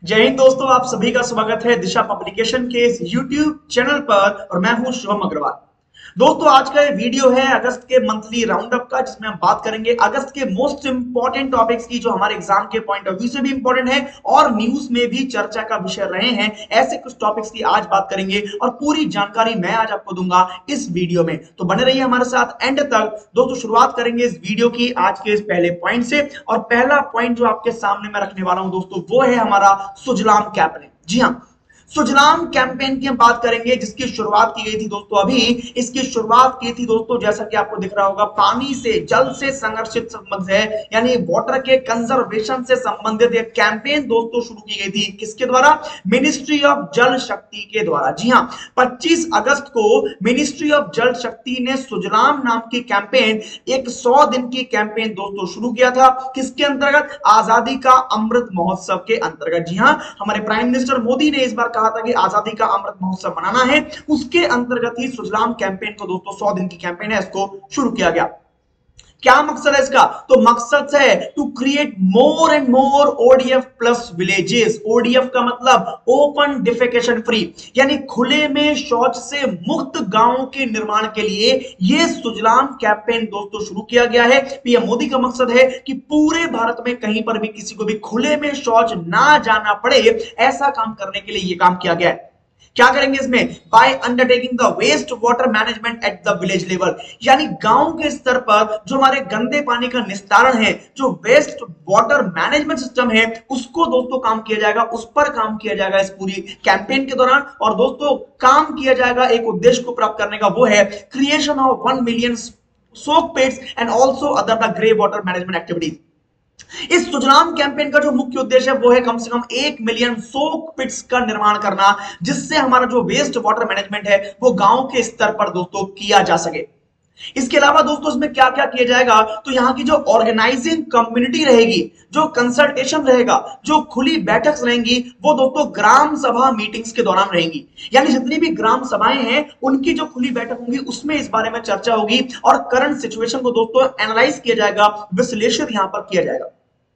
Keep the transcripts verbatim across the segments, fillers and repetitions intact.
जय हिंद दोस्तों, आप सभी का स्वागत है दिशा पब्लिकेशन के इस यूट्यूब चैनल पर और मैं हूं शुभम अग्रवाल। दोस्तों, आज का ये वीडियो है अगस्त के मंथली राउंड अप का, जिसमें हम बात करेंगे अगस्त के मोस्ट इंपॉर्टेंट टॉपिक्स की, जो हमारे एग्जाम के पॉइंट ऑफ व्यू से भी इंपॉर्टेंट है और न्यूज में भी चर्चा का विषय रहे हैं। ऐसे कुछ टॉपिक्स की आज बात करेंगे और पूरी जानकारी मैं आज आपको दूंगा इस वीडियो में, तो बने रहिए हमारे साथ एंड तक। दोस्तों, शुरुआत करेंगे इस वीडियो की आज के इस पहले पॉइंट से, और पहला पॉइंट जो आपके सामने मैं रखने वाला हूं दोस्तों, वो है हमारा सुजलाम कैंपेन। जी हां, सुजलाम कैंपेन की हम बात करेंगे, जिसकी शुरुआत की गई थी दोस्तों अभी इसकी शुरुआत की थी दोस्तों, जैसा कि आपको दिख रहा होगा, पानी से जल से संघर्षित संबंध है, यानी वाटर के कंजर्वेशन से संबंधित एक कैंपेन दोस्तों शुरू की गई थी। किसके द्वारा? मिनिस्ट्री ऑफ जल शक्ति के द्वारा। जी हां, पच्चीस अगस्त को मिनिस्ट्री ऑफ जल शक्ति ने सुजलाम नाम की कैंपेन, एक सौ दिन की कैंपेन दोस्तों शुरू किया था। किसके अंतर्गत? आजादी का अमृत महोत्सव के अंतर्गत। जी हां, हमारे प्राइम मिनिस्टर मोदी ने इस बार कहा था कि आजादी का अमृत महोत्सव मनाना है, उसके अंतर्गत ही सुजलाम कैंपेन को दोस्तों, सौ दिन की कैंपेन है, इसको शुरू किया गया। क्या मकसद है इसका? तो मकसद है to create more and more ODF plus villages. ODF का मतलब ओपन डिफेकेशन फ्री, यानी खुले में शौच से मुक्त गांवों के निर्माण के लिए यह सुजलाम कैंपेन दोस्तों शुरू किया गया है। पीएम मोदी का मकसद है कि पूरे भारत में कहीं पर भी किसी को भी खुले में शौच ना जाना पड़े, ऐसा काम करने के लिए यह काम किया गया है। क्या करेंगे इसमें? By undertaking the waste water management at the village level, यानी गांव के स्तर पर जो हमारे गंदे पानी का निस्तारण है, जो वेस्ट वाटर मैनेजमेंट सिस्टम है, उसको दोस्तों काम किया जाएगा, उस पर काम किया जाएगा इस पूरी कैंपेन के दौरान। और दोस्तों, काम किया जाएगा एक उद्देश्य को प्राप्त करने का, वो है creation of one million soak pits and also other the grey water management activities. इस सुजलाम कैंपेन का जो मुख्य उद्देश्य है वो है कम से कम एक मिलियन सोक पिट्स का निर्माण करना, जिससे हमारा जो वेस्ट वाटर मैनेजमेंट है वो गांव के स्तर पर दोस्तों किया जा सके। इसके अलावा दोस्तों इसमें क्या क्या किया जाएगा? तो यहां की जो ऑर्गेनाइजिंग कम्युनिटी रहेगी, जो कंसल्टेशन रहेगा, जो खुली बैठक रहेंगी, वो दोस्तों ग्राम सभा मीटिंग्स के दौरान रहेंगी। यानी जितनी भी ग्राम सभाएं हैं उनकी जो खुली बैठक होंगी उसमें इस बारे में चर्चा होगी और करंट सिचुएशन को दोस्तों एनालाइज किया जाएगा, विश्लेषण यहां पर किया जाएगा।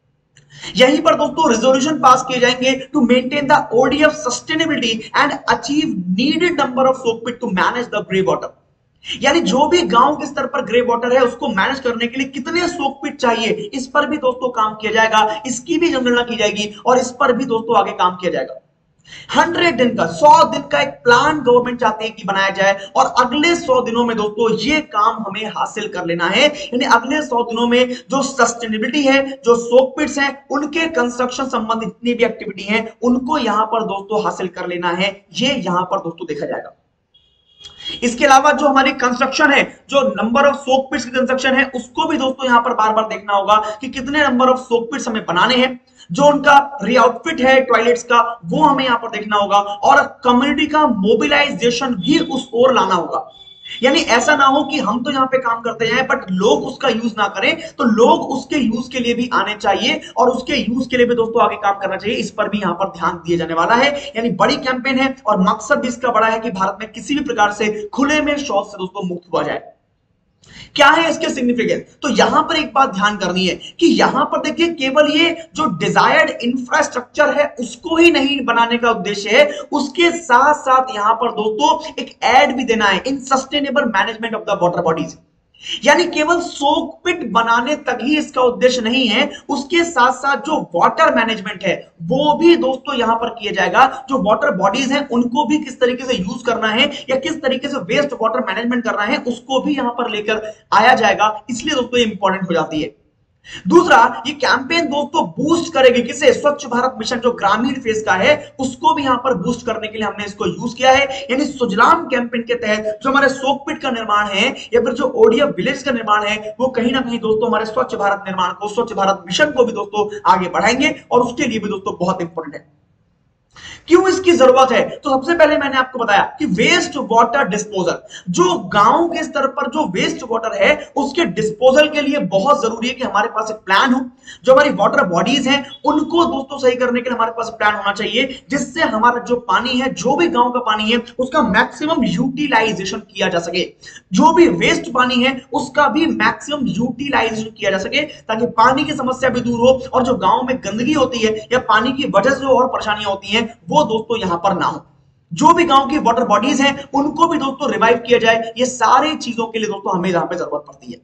यहीं पर दोस्तों रिजोल्यूशन पास किए जाएंगे to maintain the ODF sustainability and achieve needed number of soak pit to manage the grey water, यानी जो भी गांव के स्तर पर ग्रे वाटर है उसको मैनेज करने के लिए कितने सोक पिट चाहिए, इस पर भी दोस्तों काम किया जाएगा, इसकी भी जनगणना की जाएगी और इस पर भी दोस्तों आगे काम किया जाएगा। हंड्रेड दिन का, सौ दिन का एक प्लान गवर्नमेंट चाहती है कि बनाया जाए और अगले सौ दिनों में दोस्तों ये काम हमें हासिल कर लेना है। यानी अगले सौ दिनों में जो सस्टेनेबिलिटी है, जो सोक पिट्स हैं, उनके कंस्ट्रक्शन संबंधित जितनी भी एक्टिविटी हैं, उनको यहां पर दोस्तों हासिल कर लेना है। ये यहां पर दोस्तों देखा जाएगा। इसके अलावा जो हमारी कंस्ट्रक्शन है, जो नंबर ऑफ सोक पिट्स की कंस्ट्रक्शन है, उसको भी दोस्तों यहां पर बार बार देखना होगा कि कितने नंबर ऑफ सोक पिट्स हमें बनाने हैं। जो उनका रीआउटफिट है टॉयलेट्स का, वो हमें यहां पर देखना होगा और कम्युनिटी का मोबिलाइजेशन भी उस ओर लाना होगा। यानी ऐसा ना हो कि हम तो यहां पे काम करते हैं बट लोग उसका यूज ना करें, तो लोग उसके यूज के लिए भी आने चाहिए और उसके यूज के लिए भी दोस्तों आगे काम करना चाहिए। इस पर भी यहां पर ध्यान दिया जाने वाला है। यानी बड़ी कैंपेन है और मकसद भी इसका बड़ा है कि भारत में किसी भी प्रकार से खुले में शौच से दोस्तों मुक्त हुआ जाए। क्या है इसके सिग्निफिकेंस? तो यहां पर एक बात ध्यान करनी है कि यहां पर देखिए, केवल ये जो डिजायर्ड इंफ्रास्ट्रक्चर है उसको ही नहीं बनाने का उद्देश्य है, उसके साथ साथ यहां पर दोस्तों एक ऐड भी देना है in sustainable management of the water bodies. यानी केवल सोक पिट बनाने तक ही इसका उद्देश्य नहीं है, उसके साथ साथ जो वाटर मैनेजमेंट है वो भी दोस्तों यहां पर किया जाएगा। जो वाटर बॉडीज हैं उनको भी किस तरीके से यूज करना है या किस तरीके से वेस्ट वाटर मैनेजमेंट करना है, उसको भी यहां पर लेकर आया जाएगा। इसलिए दोस्तों ये इंपॉर्टेंट हो जाती है। दूसरा, ये कैंपेन दोस्तों बूस्ट करेगी किसे? स्वच्छ भारत मिशन जो ग्रामीण फेज का है उसको भी यहां पर बूस्ट करने के लिए हमने इसको यूज किया है। यानी सुजलाम कैंपेन के तहत जो हमारे सोक पिट का निर्माण है या फिर जो ओडीएफ विलेज का निर्माण है, वो कहीं ना कहीं दोस्तों हमारे स्वच्छ भारत निर्माण को, स्वच्छ भारत मिशन को भी दोस्तों आगे बढ़ाएंगे और उसके लिए भी दोस्तों बहुत इंपॉर्टेंट है। क्यों इसकी जरूरत है? तो सबसे पहले मैंने आपको बताया कि वेस्ट वाटर डिस्पोजल, जो गांव के स्तर पर जो वेस्ट वाटर है उसके डिस्पोजल के लिए बहुत जरूरी है कि हमारे पास एक प्लान हो। जो हमारी वाटर बॉडीज हैं उनको दोस्तों सही करने के लिए हमारे पास प्लान होना चाहिए, जिससे हमारा जो पानी है, जो भी गांव का पानी है, उसका मैक्सिमम यूटिलाइजेशन किया जा सके। जो भी वेस्ट पानी है उसका भी मैक्सिमम यूटिलाइजेशन किया जा सके, ताकि पानी की समस्या भी दूर हो और जो गांव में गंदगी होती है या पानी की वजह से जो और परेशानियां होती हैं वो दोस्तों यहां पर ना हो। जो भी गांव की वाटर बॉडीज हैं उनको भी दोस्तों रिवाइव किया जाए। ये सारी चीजों के लिए दोस्तों हमें यहां पे जरूरत पड़ती है।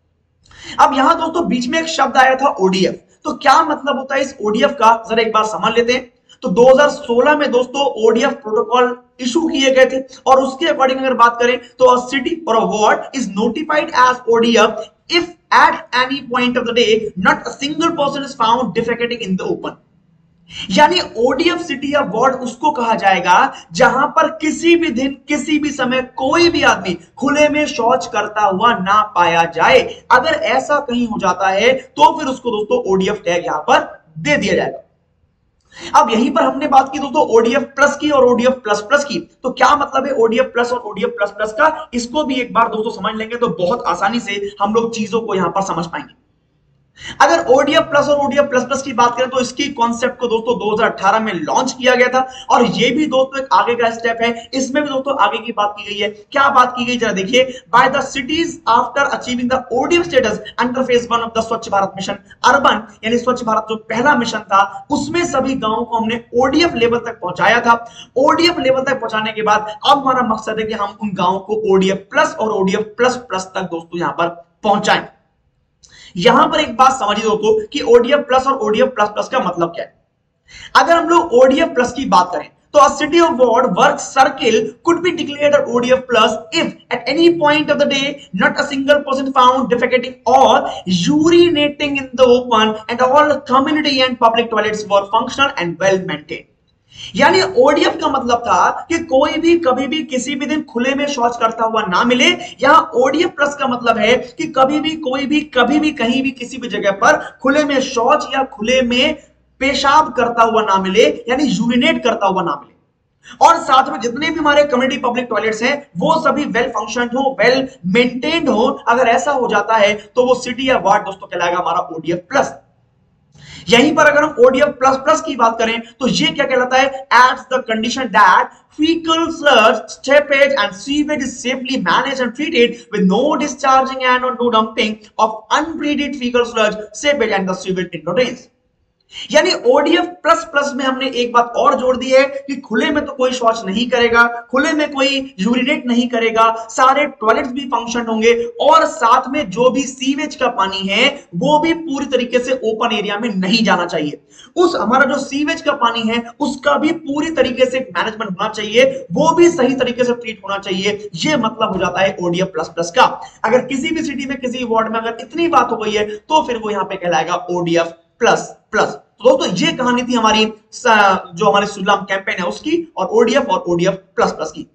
अब यहां दोस्तों बीच में एक शब्द आया था ओडीएफ, तो क्या मतलब होता है इस ओडीएफ का, जरा एक बार समझ लेते हैं। तो दो हज़ार सोलह में दोस्तों ओडीएफ प्रोटोकॉल इशू किए गए थे और उसके अकॉर्डिंग अगर बात करें तो अ सिटी और a ward is notified as ODF if at any point of the day not a single person is found defecating in the open. यानी ओडीएफ सिटी या वार्ड उसको कहा जाएगा जहां पर किसी भी दिन किसी भी समय कोई भी आदमी खुले में शौच करता हुआ ना पाया जाए। अगर ऐसा कहीं हो जाता है तो फिर उसको दोस्तों ओडीएफ टैग यहां पर दे दिया जाएगा। अब यहीं पर हमने बात की दोस्तों ओडीएफ प्लस की और ओडीएफ प्लस प्लस की, तो क्या मतलब है ओडीएफ प्लस और ओडीएफ प्लस प्लस का, इसको भी एक बार दोस्तों समझ लेंगे तो बहुत आसानी से हम लोग चीजों को यहां पर समझ पाएंगे। अगर ओडीएफ प्लस और ओडीएफ प्लस प्लस की बात करें तो इसकी कॉन्सेप्ट को दोस्तों दो हज़ार अठारह में लॉन्च किया गया था और ये भी दोस्तों एक आगे का स्टेप है। इसमें भी दोस्तों आगे की बात की गई है। क्या बात की गई जरा देखिए, by the cities after achieving the ODF status under phase one of the Swachh Bharat mission urban, यानी स्वच्छ भारत जो पहला मिशन था उसमें सभी गांवों को हमने ओडीएफ लेवल तक पहुंचाया था। ओडीएफ लेवल तक पहुंचाने के बाद अब हमारा मकसद है कि हम उन गांवों को ओडीएफ प्लस और ओडीएफ प्लस प्लस तक दोस्तों यहां पर पहुंचाएं। यहां पर एक बात समझिए दोस्तों कि ओडीएफ प्लस और ओडीएफ प्लस प्लस का मतलब क्या है। अगर हम लोग ओडीएफ प्लस की बात करें तो a city or ward work circle could be declared an O D F plus if at any point of the day not a single person found defecating or urinating in the open and all community and public toilets were functional and well maintained। यानी ODF का मतलब था कि कोई भी कभी भी किसी भी दिन खुले में शौच करता हुआ ना मिले। यहां ओडीएफ प्लस का मतलब है कि कभी भी कोई भी कभी भी कहीं भी किसी भी जगह पर खुले में शौच या खुले में पेशाब करता हुआ ना मिले, यानी यूरिनेट करता हुआ ना मिले। और साथ में जितने भी हमारे कम्युनिटी पब्लिक टॉयलेट्स हैं वो सभी वेल फंक्शनड हो, वेल मेंटेन्ड हो। अगर ऐसा हो जाता है तो वो सिटी या वार्ड दोस्तों कहलाएगा हमारा ओडीएफ प्लस। यहीं पर अगर हम ओडीएफ प्लस प्लस की बात करें तो ये क्या कहलाता है, at the condition that fecal sludge, seepage and sewage is safely managed and treated with no discharging and or no dumping of untreated fecal sludge, seepage and the sewage into drains। यानी ODF plus plus में हमने एक बात और जोड़ दी है कि खुले में तो कोई शौच नहीं करेगा, खुले में कोई यूरिनेट नहीं करेगा, सारे टॉयलेट्स भी फंक्शन होंगे और साथ में जो भी सीवेज का पानी है वो भी पूरी तरीके से ओपन एरिया में नहीं जाना चाहिए। उस हमारा जो सीवेज का पानी है उसका भी पूरी तरीके से मैनेजमेंट होना चाहिए, वो भी सही तरीके से ट्रीट होना चाहिए। ये मतलब हो जाता है ओडीएफ प्लस प्लस का। अगर किसी भी सिटी में किसी वार्ड में अगर इतनी बात हो गई है तो फिर वो यहां पे कहलाएगा ओडीएफ प्लस प्लस। तो दोस्तों ये कहानी थी हमारी जो हमारे सुजलाम कैंपेन है उसकी और ओडीएफ और ओडीएफ प्लस प्लस की।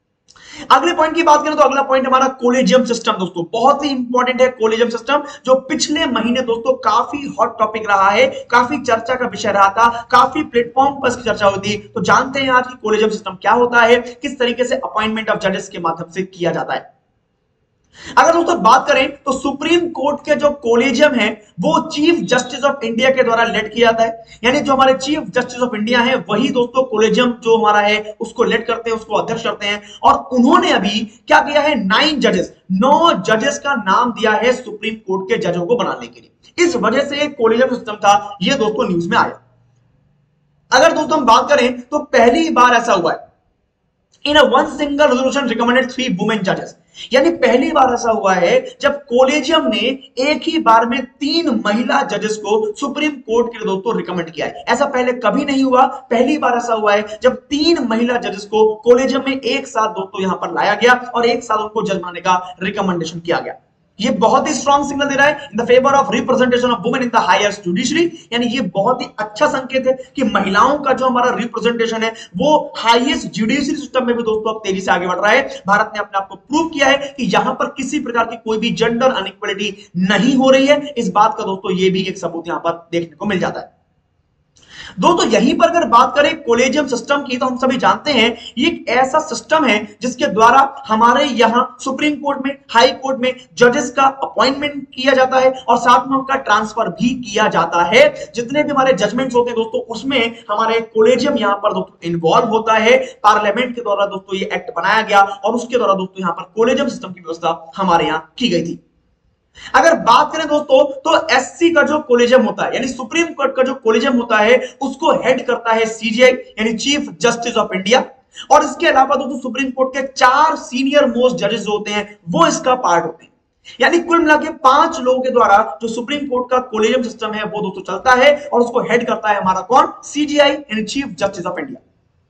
अगले पॉइंट की बात करें तो अगला पॉइंट हमारा कोलेजियम सिस्टम दोस्तों, बहुत ही इंपॉर्टेंट है कोलेजियम सिस्टम, जो पिछले महीने दोस्तों काफी हॉट टॉपिक रहा है, काफी चर्चा का विषय रहा था, काफी प्लेटफॉर्म पर इसकी चर्चा होती। तो जानते हैं आज की कोलेजियम सिस्टम क्या होता है, किस तरीके से अपॉइंटमेंट ऑफ जजेस के माध्यम से किया जाता है। अगर दोस्तों बात करें तो सुप्रीम कोर्ट के जो कोलेजियम है वो चीफ जस्टिस ऑफ इंडिया के द्वारा लेड किया जाता है। यानी जो हमारे चीफ जस्टिस ऑफ इंडिया है वही दोस्तों कोलेजियम जो हमारा है उसको लेड करते हैं, उसको अध्यक्ष करते हैं। और उन्होंने अभी क्या किया है, नाइन जजेस नौ जजेस का नाम दिया है सुप्रीम कोर्ट के जजों को बनाने के लिए। इस वजह से कोलेजियम सिस्टम था ये दोस्तों न्यूज में आया। अगर दोस्तों हम बात करें तो पहली बार ऐसा हुआ है in a one single resolution recommended three women जजेस, यानी पहली बार ऐसा हुआ है जब कोलेजियम ने एक ही बार में तीन महिला जजेस को सुप्रीम कोर्ट के लिए दोस्तों रिकमेंड किया है। ऐसा पहले कभी नहीं हुआ, पहली बार ऐसा हुआ है जब तीन महिला जजेस को कोलेजियम में एक साथ दोस्तों यहां पर लाया गया और एक साथ उनको जज बनाने का रिकमेंडेशन किया गया। ये बहुत ही स्ट्रॉन्ग सिग्नल दे रहा है in the favour of representation of women in the highest judiciary, यानी ये बहुत ही अच्छा संकेत है कि महिलाओं का जो हमारा रिप्रेजेंटेशन है वो हाईएस्ट जुडिशरी सिस्टम में भी दोस्तों अब तेजी से आगे बढ़ रहा है। भारत ने अपने आप को प्रूव किया है कि यहां पर किसी प्रकार की कोई भी जेंडर अनइक्वालिटी नहीं हो रही है। इस बात का दोस्तों ये भी एक सबूत यहां पर देखने को मिल जाता है। दोस्तों यहीं पर अगर बात करें कोलेजियम सिस्टम की, तो हम सभी जानते हैं ये एक ऐसा सिस्टम है जिसके द्वारा हमारे यहां सुप्रीम कोर्ट में, हाई कोर्ट में जजेस का अपॉइंटमेंट किया जाता है और साथ में उनका ट्रांसफर भी किया जाता है। जितने भी हमारे जजमेंट्स होते हैं दोस्तों, उसमें हमारे कोलेजियम यहां पर दोस्तों इन्वॉल्व होता है। पार्लियामेंट के द्वारा दोस्तों ये एक्ट बनाया गया और उसके द्वारा दोस्तों यहां पर कोलेजियम सिस्टम की व्यवस्था हमारे यहां की गई थी। अगर बात करें दोस्तों, तो एससी का जो कोलेजियम होता है, यानी सुप्रीम कोर्ट का जो कोलेजियम होता है, उसको हेड करता है सीजीआई यानी चीफ जस्टिस ऑफ इंडिया। और इसके अलावा दोस्तों सुप्रीम कोर्ट के चार सीनियर मोस्ट जजेस होते हैं, वो इसका पार्ट होते हैं। यानी कुल मिला के पांच लोगों के द्वारा जो सुप्रीम कोर्ट का कोलेजियम सिस्टम है वो दोस्तों चलता है और उसको हेड करता है हमारा कौन? सीजीआई यानी चीफ जस्टिस ऑफ इंडिया।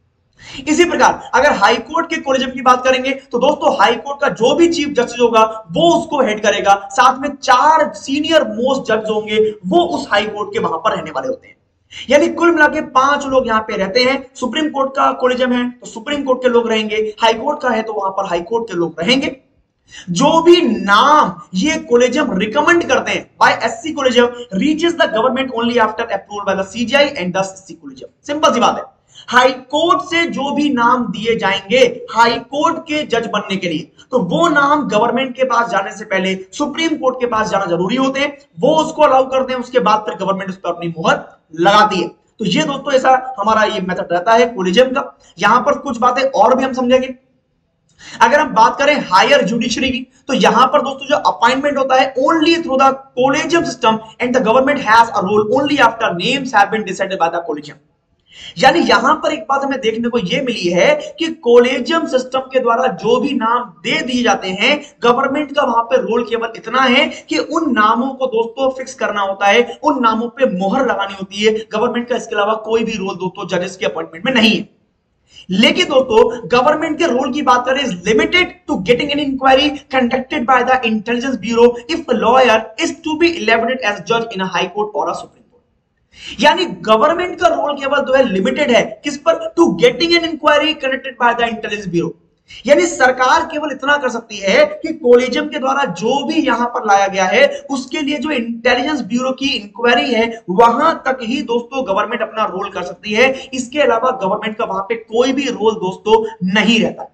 इसी प्रकार अगर हाई कोर्ट के कोलेजियम की बात करेंगे, तो दोस्तों हाई कोर्ट का जो भी चीफ जस्टिस होगा वो उसको हेड करेगा, साथ में चार सीनियर मोस्ट जज होंगे, वो उस हाई कोर्ट के वहां पर रहने वाले होते हैं। यानी कुल मिला के पांच लोग यहां पे रहते हैं। सुप्रीम कोर्ट का कोलेजियम है तो सुप्रीम कोर्ट के लोग रहेंगे, हाई कोर्ट का है तो वहां पर हाई कोर्ट के लोग रहेंगे। जो भी नाम ये कोलेजियम रिकमेंड करते हैं by SC collegium reaches the government only after approval by the CJI and the SC collegium. Simple सी बात है, हाई कोर्ट से जो भी नाम दिए जाएंगे हाई कोर्ट के जज बनने के लिए, तो वो नाम गवर्नमेंट के पास जाने से पहले सुप्रीम कोर्ट के पास जाना जरूरी होते हैं। वो उसको अलाउ करते हैं, उसके बाद फिर गवर्नमेंट उस पर अपनी मुहर लगाती है। तो ये दोस्तों ऐसा हमारा ये मेथड रहता है कोलेजियम का। यहां पर कुछ बातें और भी हम समझेंगे। अगर हम बात करें हायर जुडिशरी की, तो यहां पर दोस्तों जो अपॉइंटमेंट होता है only through the collegium system and the government has a role only after names have been decided by the collegium. यानी यहां पर एक बात हमें देखने को यह मिली है कि कोलेजियम सिस्टम के द्वारा जो भी नाम दे दिए जाते हैं, गवर्नमेंट का वहां पे रोल केवल इतना है कि उन नामों को दोस्तों फिक्स करना होता है, उन नामों पे मोहर लगानी होती है। गवर्नमेंट का इसके अलावा कोई भी रोल दोस्तों जजेस के अपॉइंटमेंट में नहीं है। लेकिन दोस्तों गवर्नमेंट के रोल की बात करें, is limited to getting an inquiry conducted by the Intelligence Bureau if lawyer is to be elected as जज इन अ हाई कोर्ट और अ सुप्रीम। यानी गवर्नमेंट का रोल केवल जो है लिमिटेड है किस पर? To getting an inquiry conducted by the Intelligence Bureau. यानी सरकार केवल इतना कर सकती है कि कोलेजियम के द्वारा जो भी यहां पर लाया गया है उसके लिए जो इंटेलिजेंस ब्यूरो की इंक्वायरी है वहां तक ही दोस्तों गवर्नमेंट अपना रोल कर सकती है। इसके अलावा गवर्नमेंट का वहां पे कोई भी रोल दोस्तों नहीं रहता।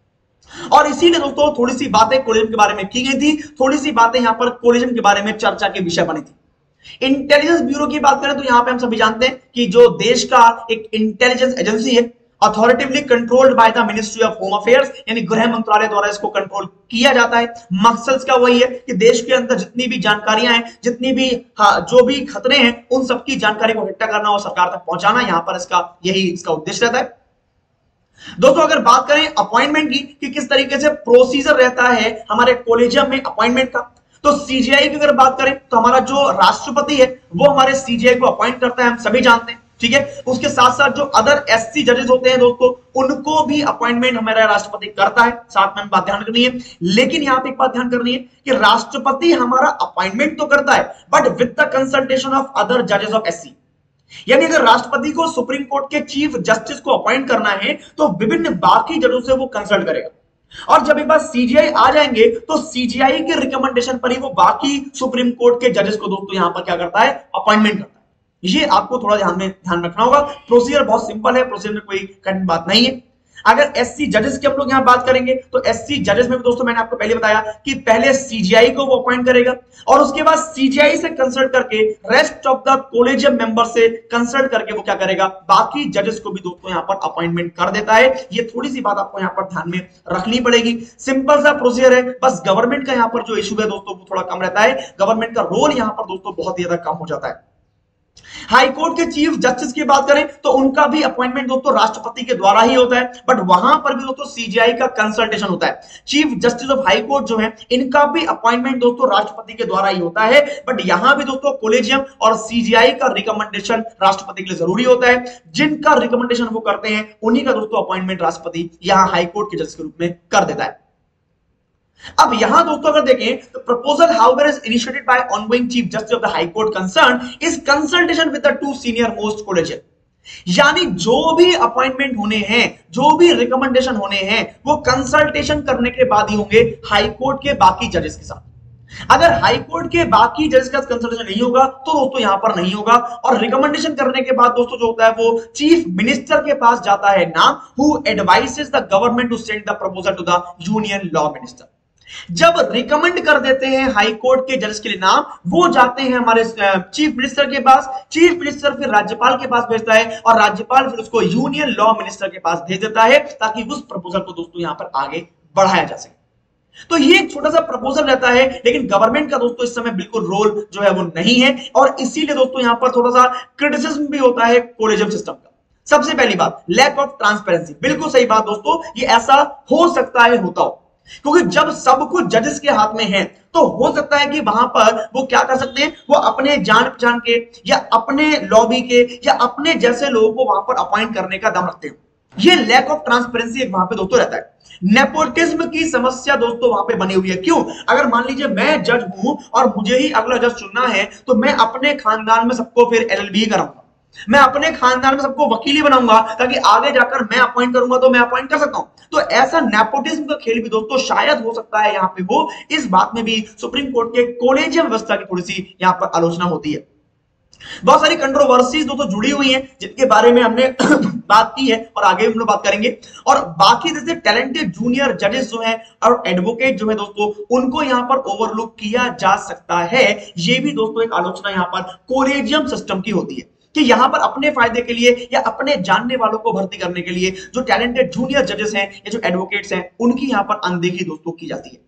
और इसीलिए दोस्तों थोड़ी सी बातें कोलेजियम के बारे में की गई थी, थोड़ी सी बातें यहां पर कोलेजियम के बारे में चर्चा के विषय बनी थी। इंटेलिजेंस ब्यूरो की बात करें तो यहां पे हम सभी जानते हैं कि जो देश का एक इंटेलिजेंस एजेंसी है, authoritatively controlled by the Ministry of Home Affairs, यानी गृह मंत्रालय द्वारा इसको कंट्रोल किया जाता है। मकसद का वही है कि देश के अंदर जितनी भी जानकारियां हैं, जितनी भी हाँ, जो भी खतरे हैं, उन सबकी जानकारी को इकट्ठा करना और सरकार तक पहुंचाना, यहां पर इसका यही इसका उद्देश्य रहता है। दोस्तों अगर बात करें अपॉइंटमेंट की कि किस तरीके से प्रोसीजर रहता है हमारे कोलेजियम में अपॉइंटमेंट का, तो सीजीआई की अगर बात करें तो हमारा जो राष्ट्रपति है वो हमारे सीजीआई को अपॉइंट करता है, हम सभी जानते हैं, ठीक है। उसके साथ साथ जो अदर एससी जजेस होते हैं दोस्तों, उनको भी अपॉइंटमेंट हमारा राष्ट्रपति करता है। साथ में हम बात ध्यान करनी है, लेकिन यहां पे एक बात ध्यान करनी है कि राष्ट्रपति हमारा अपॉइंटमेंट तो करता है but with the consultation of other जजेस ऑफ एससी। यानी अगर राष्ट्रपति को सुप्रीम कोर्ट के चीफ जस्टिस को अपॉइंट करना है तो विभिन्न बाकी जजों से वो कंसल्ट करेगा। और जब एक बार सीजीआई आ जाएंगे तो सीजीआई के रिकमेंडेशन पर ही वो बाकी सुप्रीम कोर्ट के जजेस को दोस्तों यहां पर क्या करता है? अपॉइंटमेंट करता है। ये आपको थोड़ा ध्यान में ध्यान रखना होगा। प्रोसीजर बहुत सिंपल है, प्रोसीजर में कोई कठिन बात नहीं है। अगर एससी जजेस की हम लोग यहां बात करेंगे तो एससी जजेस में भी दोस्तों मैंने आपको पहले बताया कि पहले सीजीआई को वो अपॉइंट करेगा और उसके बाद सीजीआई से कंसल्ट करके rest of the collegium member से कंसल्ट करके वो क्या करेगा? बाकी जजेस को भी दोस्तों यहां पर अपॉइंटमेंट कर देता है। ये थोड़ी सी बात आपको यहां पर ध्यान में रखनी पड़ेगी। सिंपल सा प्रोसीजर है, बस गवर्नमेंट का यहां पर जो इशू है दोस्तों वो थोड़ा कम रहता है। गवर्नमेंट का रोल यहां पर दोस्तों बहुत ज्यादा कम हो जाता है। हाई कोर्ट के चीफ जस्टिस की बात करें तो उनका भी अपॉइंटमेंट दोस्तों राष्ट्रपति के द्वारा ही होता है, बट वहां पर भी दोस्तों सीजीआई का कंसल्टेशन होता है। Chief justice of high court जो है इनका भी अपॉइंटमेंट दोस्तों राष्ट्रपति के द्वारा ही होता है, बट यहां भी दोस्तों कोलेजियम और सीजीआई का रिकमेंडेशन राष्ट्रपति के लिए जरूरी होता है। जिनका रिकमेंडेशन वो करते हैं उन्हीं का दोस्तों अपॉइंटमेंट राष्ट्रपति यहां हाई कोर्ट के जज के रूप में कर देता है। अब यहां दोस्तों अगर देखें तो proposal however is initiated by ongoing chief justice of the high court concern is consultation with the two senior most collegium. यानी जो भी अपॉइंटमेंट होने हैं, जो भी रिकमेंडेशन होने हैं, वो कंसल्टेशन करने के बाद ही होंगे हाई कोर्ट के बाकी जजेस के साथ। अगर हाई कोर्ट के बाकी जजेस का कंसल्टेशन नहीं होगा तो दोस्तों यहां पर नहीं होगा। और रिकमेंडेशन करने के बाद दोस्तों जो होता है वो चीफ मिनिस्टर के पास जाता है नाम, who advises the government to send the proposal to the union law minister. जब रिकमेंड कर देते हैं हाई कोर्ट के जजेस के लिए नाम, वो जाते हैं हमारे चीफ मिनिस्टर के पास, चीफ मिनिस्टर फिर राज्यपाल के पास भेजता है और राज्यपाल फिर उसको यूनियन लॉ मिनिस्टर के पास भेज देता है ताकि उस प्रपोजल को दोस्तों यहां पर आगे बढ़ाया जा सके। तो ये एक छोटा सा प्रपोजल रहता है, लेकिन गवर्नमेंट का दोस्तों इस समय बिल्कुल रोल जो है वो नहीं है और इसीलिए दोस्तों यहां पर थोड़ा सा क्रिटिसिज्म भी होता है कोलेजियम सिस्टम का। सबसे पहली बात, लैक ऑफ ट्रांसपेरेंसी। बिल्कुल सही बात दोस्तों, ये ऐसा हो सकता है होता हो, क्योंकि जब सब कुछ जजेस के हाथ में है तो हो सकता है कि वहां पर वो क्या कर सकते हैं, वो अपने जान पहचान के या अपने लॉबी के या अपने जैसे लोगों को वहां पर अपॉइंट करने का दम रखते हैं। ये लैक ऑफ ट्रांसपेरेंसी एक वहां पे दोस्तों रहता है। नेपोटिज्म की समस्या दोस्तों वहां पे बनी हुई है। क्यों? अगर मान लीजिए मैं जज हूं और मुझे ही अगला जज चुनना है तो मैं अपने खानदान में सबको फिर एलएलबी कराऊंगा, मैं अपने खानदान में सबको वकील ही बनाऊंगा ताकि आगे जाकर मैं अपॉइंट करूंगा तो मैं अपॉइंट कर सकता हूं। तो ऐसा नेपोटिज्म का खेल भी दोस्तों शायद हो सकता है यहां पे हो। इस बात में भी सुप्रीम कोर्ट के कॉलेजियम व्यवस्था की थोड़ी सी यहां पर आलोचना होती है। बहुत सारी कंट्रोवर्सीज दोस्तों जुड़ी हुई हैं जिनके बारे में हमने बात की है और आगे हम लोग बात करेंगे। और बाकी जैसे टैलेंटेड जूनियर जजेस जो हैं और एडवोकेट जो है दोस्तों, उनको यहां पर ओवरलुक किया जा सकता है। ये भी दोस्तों एक आलोचना यहां पर कॉलेजियम सिस्टम की होती है कि यहां पर अपने फायदे के लिए या अपने जानने वालों को भर्ती करने के लिए जो टैलेंटेड जूनियर जजेस हैं या जो एडवोकेट्स हैं उनकी यहां पर अनदेखी दोस्तों की जाती है।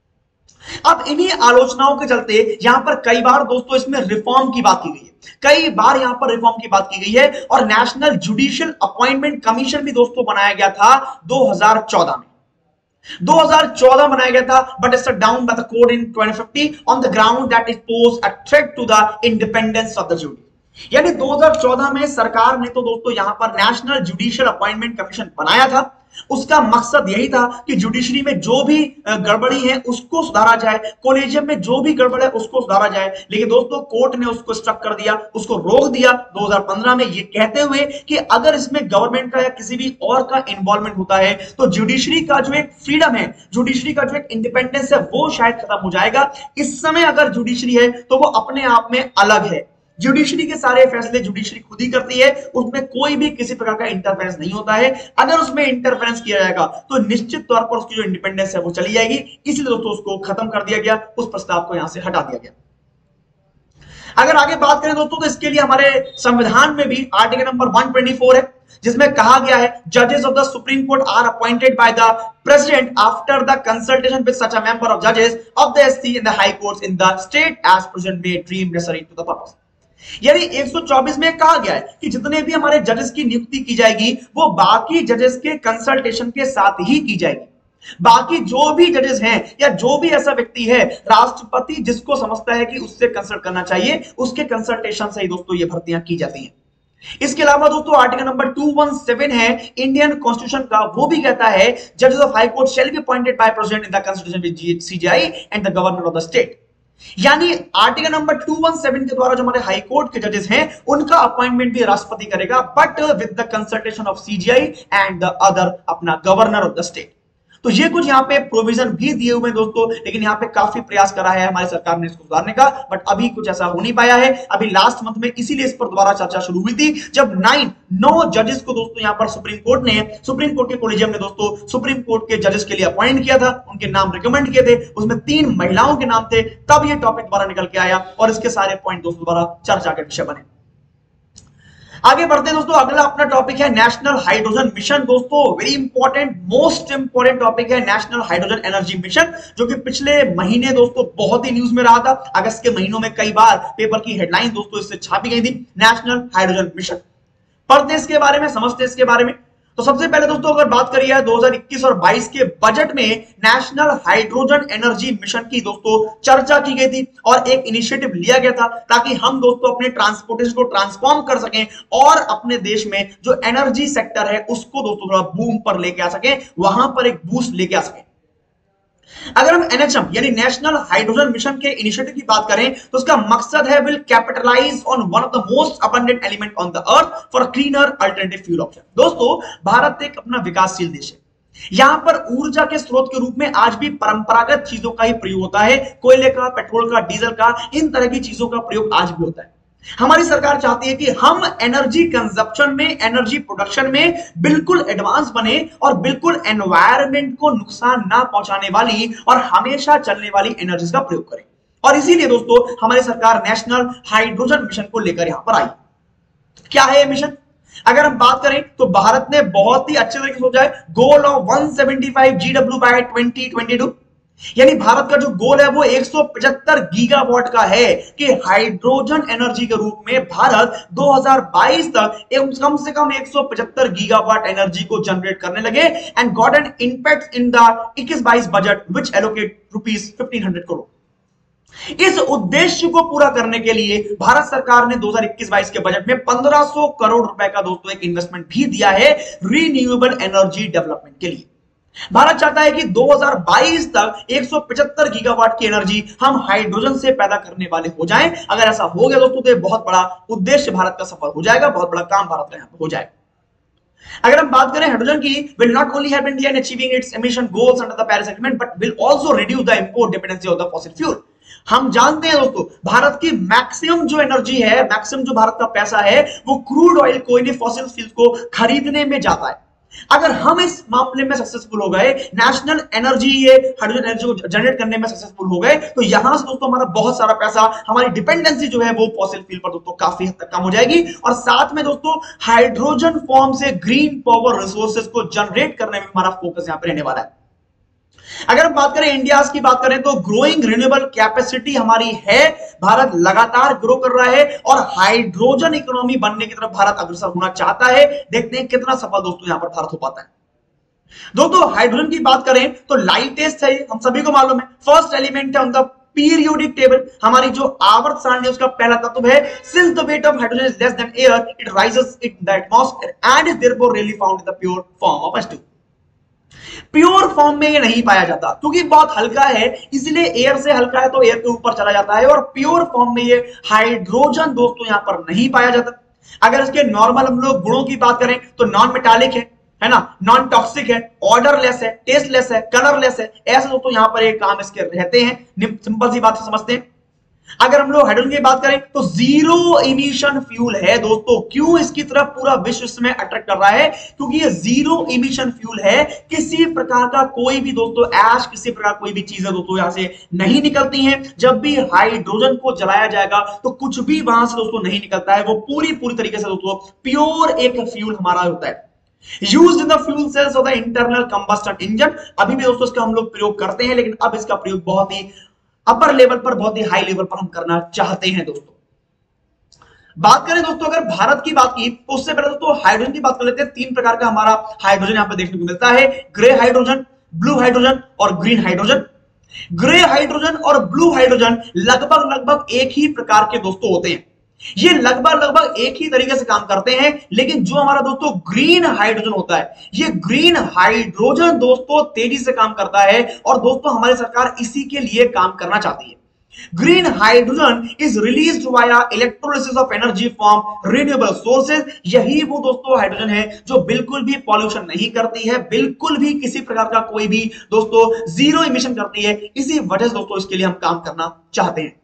अब इन्हीं आलोचनाओं के चलते यहां पर कई बार दोस्तों इसमें रिफॉर्म की बात की गई है, कई बार यहां पर रिफॉर्म की बात की गई है और नेशनल जुडिशियल अपॉइंटमेंट कमीशन भी दोस्तों बनाया गया था दो हज़ार चौदह में। दो हज़ार चौदह बनाया गया था, but it's down by the court in twenty fifty on the ground that it pose a threat to the independence of the judiciary. यानी दो हज़ार चौदह में सरकार ने तो दोस्तों यहां पर नेशनल जुडिशियल अपॉइंटमेंट कमीशन बनाया था। उसका मकसद यही था कि जुडिशरी में जो भी गड़बड़ी है उसको सुधारा जाए, कॉलेजियम में जो भी गड़बड़ है उसको सुधारा जाए। लेकिन दोस्तों कोर्ट ने उसको स्टक कर दिया, उसको रोक दिया दो हज़ार पंद्रह में, ये कहते हुए कि अगर इसमें गवर्नमेंट का या किसी भी और का इन्वॉल्वमेंट होता है तो जुडिशरी का जो एक फ्रीडम है, जुडिशरी का जो एक इंडिपेंडेंस है वो शायद खत्म हो जाएगा। इस समय अगर जुडिशरी है तो वो अपने आप में अलग है, जुडिशरी के सारे फैसले जुडिशरी खुद ही करती है, उसमें कोई भी किसी प्रकार का इंटरफेरेंस नहीं होता है। अगर उसमें इंटरफेरेंस किया जाएगा तो निश्चित तौर पर उसकी जो इंडिपेंडेंस है वो चली जाएगी। इसलिए दोस्तों उसको खत्म कर दिया गया, उस प्रस्ताव को यहां से हटा दिया गया। अगर आगे बात करें दोस्तों तो इसके लिए हमारे संविधान में भी आर्टिकल नंबर एक सौ चौबीस है जिसमें कहा गया है जजेस of the supreme court are appointed by the president after the consultation with such a member of जजेस of the SC in the high courts in the state as present may deem necessary to the purpose. यानी एक सौ चौबीस में कहा गया है कि जितने भी हमारे जजेस की नियुक्ति की जाएगी वो बाकी जजेस के कंसल्टेशन के साथ ही की जाएगी। बाकी जो भी जजेस हैं या जो भी ऐसा व्यक्ति है, राष्ट्रपति जिसको समझता है कि उससे कंसल्ट करना चाहिए, उसके कंसल्टेशन से ही दोस्तों ये भर्तियां की जाती हैं। इसके अलावा दोस्तों आर्टिकल नंबर दो सौ सत्रह है इंडियन कॉन्स्टिट्यूशन का, वो भी कहता है जजेस of high court shall be appointed by president in the consultation with CJI and the governor of the state. यानी आर्टिकल नंबर दो सौ सत्रह के द्वारा जो हमारे हाई कोर्ट के जजेस हैं उनका अपॉइंटमेंट भी राष्ट्रपति करेगा, but with the consultation of CJI and the other अपना गवर्नर ऑफ द स्टेट। तो ये कुछ यहाँ पे प्रोविजन भी दिए हुए हैं दोस्तों, लेकिन यहाँ पे काफी प्रयास करा है हमारी सरकार ने इसको सुधारने का, बट अभी कुछ ऐसा हो नहीं पाया है। अभी लास्ट मंथ में इसीलिए इस पर दोबारा चर्चा शुरू हुई थी जब नाइन नौ जजेस को दोस्तों यहाँ पर सुप्रीम कोर्ट ने, सुप्रीम कोर्ट के कॉलेजियम ने दोस्तों सुप्रीम कोर्ट के जजेस के लिए अपॉइंट किया था, उनके नाम रिकमेंड किए थे, उसमें तीन महिलाओं के नाम थे। तब ये टॉपिक दोबारा निकल के आया और इसके सारे पॉइंट दोस्तों दोबारा चर्चा के विषय बने। आगे बढ़ते हैं दोस्तों, अगला अपना टॉपिक है नेशनल हाइड्रोजन मिशन। दोस्तों very important, most important topic है नेशनल हाइड्रोजन एनर्जी मिशन, जो कि पिछले महीने दोस्तों बहुत ही न्यूज में रहा था। अगस्त के महीनों में कई बार पेपर की हेडलाइन दोस्तों इससे छापी गई थी, नेशनल हाइड्रोजन मिशन। पढ़ते इसके बारे में, समझते इसके बारे में। तो सबसे पहले दोस्तों अगर बात करिए दो हज़ार इक्कीस और बाईस के बजट में नेशनल हाइड्रोजन एनर्जी मिशन की दोस्तों चर्चा की गई थी और एक इनिशिएटिव लिया गया था ताकि हम दोस्तों अपने ट्रांसपोर्टेशन को ट्रांसफॉर्म कर सकें और अपने देश में जो एनर्जी सेक्टर है उसको दोस्तों थोड़ा बूम पर लेके आ सकें, वहां पर एक बूस्ट लेके आ सकें। अगर हम एनएचएम यानी नेशनल हाइड्रोजन मिशन के इनिशिएटिव की बात करें तो उसका मकसद है will capitalize on one of the most abundant element on the earth for cleaner alternative fuel option. दोस्तों भारत एक अपना विकासशील देश है, यहां पर ऊर्जा के स्रोत के रूप में आज भी परंपरागत चीजों का ही प्रयोग होता है, कोयले का, पेट्रोल का, डीजल का, इन तरह की चीजों का प्रयोग आज भी होता है। हमारी सरकार चाहती है कि हम एनर्जी कंजप्शन में, एनर्जी प्रोडक्शन में बिल्कुल एडवांस बने और बिल्कुल एनवायरनमेंट को नुकसान ना पहुंचाने वाली और हमेशा चलने वाली एनर्जी का प्रयोग करें। और इसीलिए दोस्तों हमारी सरकार नेशनल हाइड्रोजन मिशन को लेकर यहां पर आई। क्या है यह मिशन? अगर हम बात करें तो भारत ने बहुत ही अच्छे तरीके से सोचा है, गोल ऑफ एक सौ पचहत्तर GW by twenty twenty two, यानी भारत का जो गोल है वो एक सौ पचहत्तर गीगावाट का है कि हाइड्रोजन एनर्जी के रूप में भारत दो हज़ार बाईस तक कम से कम एक सौ पचहत्तर गीगावाट एनर्जी को जनरेट करने लगे and got an impact in the इक्कीस बाईस बजट व्हिच एलोकेट रुपीस पंद्रह सौ करोड़। इस उद्देश्य को पूरा करने के लिए भारत सरकार ने दो हज़ार इक्कीस बाईस के बजट में पंद्रह सौ करोड़ रुपए का दोस्तों एक इन्वेस्टमेंट भी दिया है रिन्यूएबल एनर्जी डेवलपमेंट के लिए। भारत चाहता है कि दो हज़ार बाईस तक एक सौ पचहत्तर गीगावाट की एनर्जी हम हाइड्रोजन से पैदा करने वाले हो जाएं। अगर ऐसा हो गया दोस्तों तो ये बहुत बड़ा उद्देश्य भारत का सफल हो जाएगा, बहुत बड़ा काम भारत का यहां पर हो जाएगा। अगर हम बात करें हाइड्रोजन की, will not only help India in achieving its emission goals under the Paris agreement but will also reduce the import dependency of the fossil fuel. हम जानते हैं दोस्तों भारत की मैक्सिमम जो एनर्जी है, मैक्सिमम जो भारत का पैसा है वो क्रूड ऑयल, कोयले, फॉसिल फ्यूल्स को खरीदने में जाता है। अगर हम इस मामले में सक्सेसफुल हो गए, नेशनल एनर्जी ये हाइड्रोजन एनर्जी को जनरेट करने में सक्सेसफुल हो गए, तो यहां से दोस्तों हमारा बहुत सारा पैसा, हमारी डिपेंडेंसी जो है वो फॉसिल फ्यूल पर दोस्तों काफी हद तक कम हो जाएगी। और साथ में दोस्तों हाइड्रोजन फॉर्म से ग्रीन पावर रिसोर्सेज को जनरेट करने में हमारा फोकस यहां पर रहने वाला है। अगर हम बात करें इंडिया की बात करें तो ग्रोइंग रिन्यूएबल कैपेसिटी हमारी है, भारत लगातार ग्रो कर रहा है और हाइड्रोजन इकोनॉमी बनने की तरफ भारत अग्रसर होना चाहता है। देखते हैं कितना सफल दोस्तों यहां पर भारत हो पाता है। दोस्तों हाइड्रोजन की बात करें तो लाइटेस्ट है, हम सभी को मालूम है, फर्स्ट एलिमेंट है ऑन द पीरियोडिक टेबल, हमारी जो आवर्त सारणी उसका पहला तत्व है। Since the weight of hydrogen is less than air, it rises in the atmosphere and is therefore really found in the pure form of H two. Pure form में ये नहीं पाया जाता क्योंकि बहुत हल्का है, इसलिए एयर से हल्का है तो एयर के ऊपर चला जाता है और प्योर फॉर्म में ये हाइड्रोजन दोस्तों यहां पर नहीं पाया जाता। अगर इसके नॉर्मल हम लोग गुणों की बात करें तो नॉन मेटालिक है, है ना, नॉन टॉक्सिक है, ऑर्डरलेस है, टेस्टलेस है, कलरलेस है, ऐसे दोस्तों यहां पर एक काम इसके रहते हैं। सिंपल सी बात समझते हैं। अगर हम लोग हाइड्रोजन की बात करें तो जीरो इमिशन फ्यूल है दोस्तों। क्यों इसकी तरफ पूरा विश्व इसमें अट्रैक्ट कर रहा है? क्योंकि ये जीरो इमिशन फ्यूल है, किसी प्रकार का कोई भी दोस्तों ऐश, किसी प्रकार कोई भी चीजें दोस्तों यहां से नहीं निकलती हैं। जब भी हाइड्रोजन को जलाया जाएगा तो कुछ भी वहां से दोस्तों नहीं निकलता है, वो पूरी पूरी तरीके से दोस्तों प्योर एक फ्यूल हमारा होता है। Used in the fuel cells of the internal combustion engine. अभी भी दोस्तों इसका हम लोग प्रयोग करते हैं, लेकिन अब इसका प्रयोग बहुत ही अपर लेवल पर, बहुत ही हाई लेवल पर हम करना चाहते हैं दोस्तों। बात करें दोस्तों अगर भारत की बात की तो उससे पहले दोस्तों हाइड्रोजन की बात कर लेते हैं। तीन प्रकार का हमारा हाइड्रोजन यहां पर देखने को मिलता है, ग्रे हाइड्रोजन, ब्लू हाइड्रोजन और ग्रीन हाइड्रोजन। ग्रे हाइड्रोजन और ब्लू हाइड्रोजन लगभग लगभग एक ही प्रकार के दोस्तों होते हैं, ये लगभग लगभग एक ही तरीके से काम करते हैं। लेकिन जो हमारा दोस्तों ग्रीन हाइड्रोजन होता है, ये ग्रीन हाइड्रोजन दोस्तों तेजी से काम करता है और दोस्तों हमारी सरकार इसी के लिए काम करना चाहती है। Green hydrogen is released via electrolysis of energy from renewable sources. यही वो दोस्तों हाइड्रोजन है जो बिल्कुल भी पॉल्यूशन नहीं करती है, बिल्कुल भी किसी प्रकार का कोई भी दोस्तों जीरो इमिशन करती है। इसी वजह से दोस्तों इसके लिए हम काम करना चाहते हैं।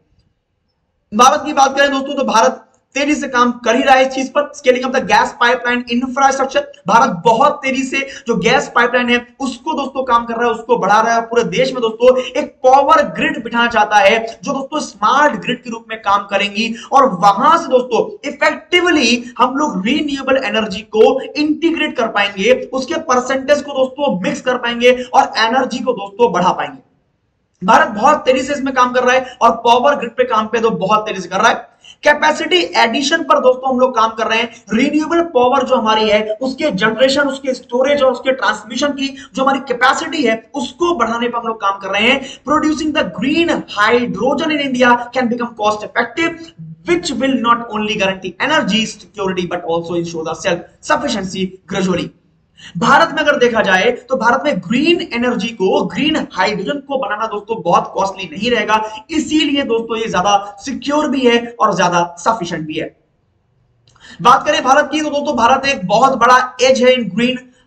भारत की बात करें दोस्तों तो भारत तेजी से काम कर ही रहा है इस चीज पर। Scaling of the gas pipeline infrastructure, Bharat बहुत तेजी से जो गैस पाइपलाइन है उसको दोस्तों काम कर रहा है, उसको बढ़ा रहा है। पूरे देश में दोस्तों एक पावर ग्रिड बिठाना चाहता है जो दोस्तों स्मार्ट ग्रिड के रूप में काम करेंगी और वहां से दोस्तों इफेक्टिवली हम लोग रिन्यूएबल एनर्जी को इंटीग्रेट कर पाएंगे, उसके परसेंटेज को दोस्तों मिक्स कर पाएंगे और एनर्जी को दोस्तों बढ़ा पाएंगे। भारत बहुत तेजी से इसमें काम कर रहा है और पावर ग्रिड पे काम पे तो बहुत तेजी से कर रहा है। कैपेसिटी एडिशन पर दोस्तों हम लोग काम कर रहे हैं। रिन्यूएबल पावर जो हमारी है उसके जनरेशन, उसके स्टोरेज और उसके ट्रांसमिशन की जो हमारी कैपेसिटी है उसको बढ़ाने पर हम लोग काम कर रहे हैं। Producing the green hydrogen in India can become cost effective which will not only guarantee energy security but also ensure the self sufficiency gradually। Bharat में अगर देखा जाए तो भारत में ग्रीन एनर्जी को, ग्रीन हाइड्रोजन को बनाना दोस्तों बहुत कॉस्टली नहीं रहेगा, इसीलिए दोस्तों ये ज्यादा सिक्योर भी है और ज्यादा सफिशिएंट भी है। बात करें भारत की तो दोस्तों भारत एक बहुत बड़ा एज है इन ग्रीन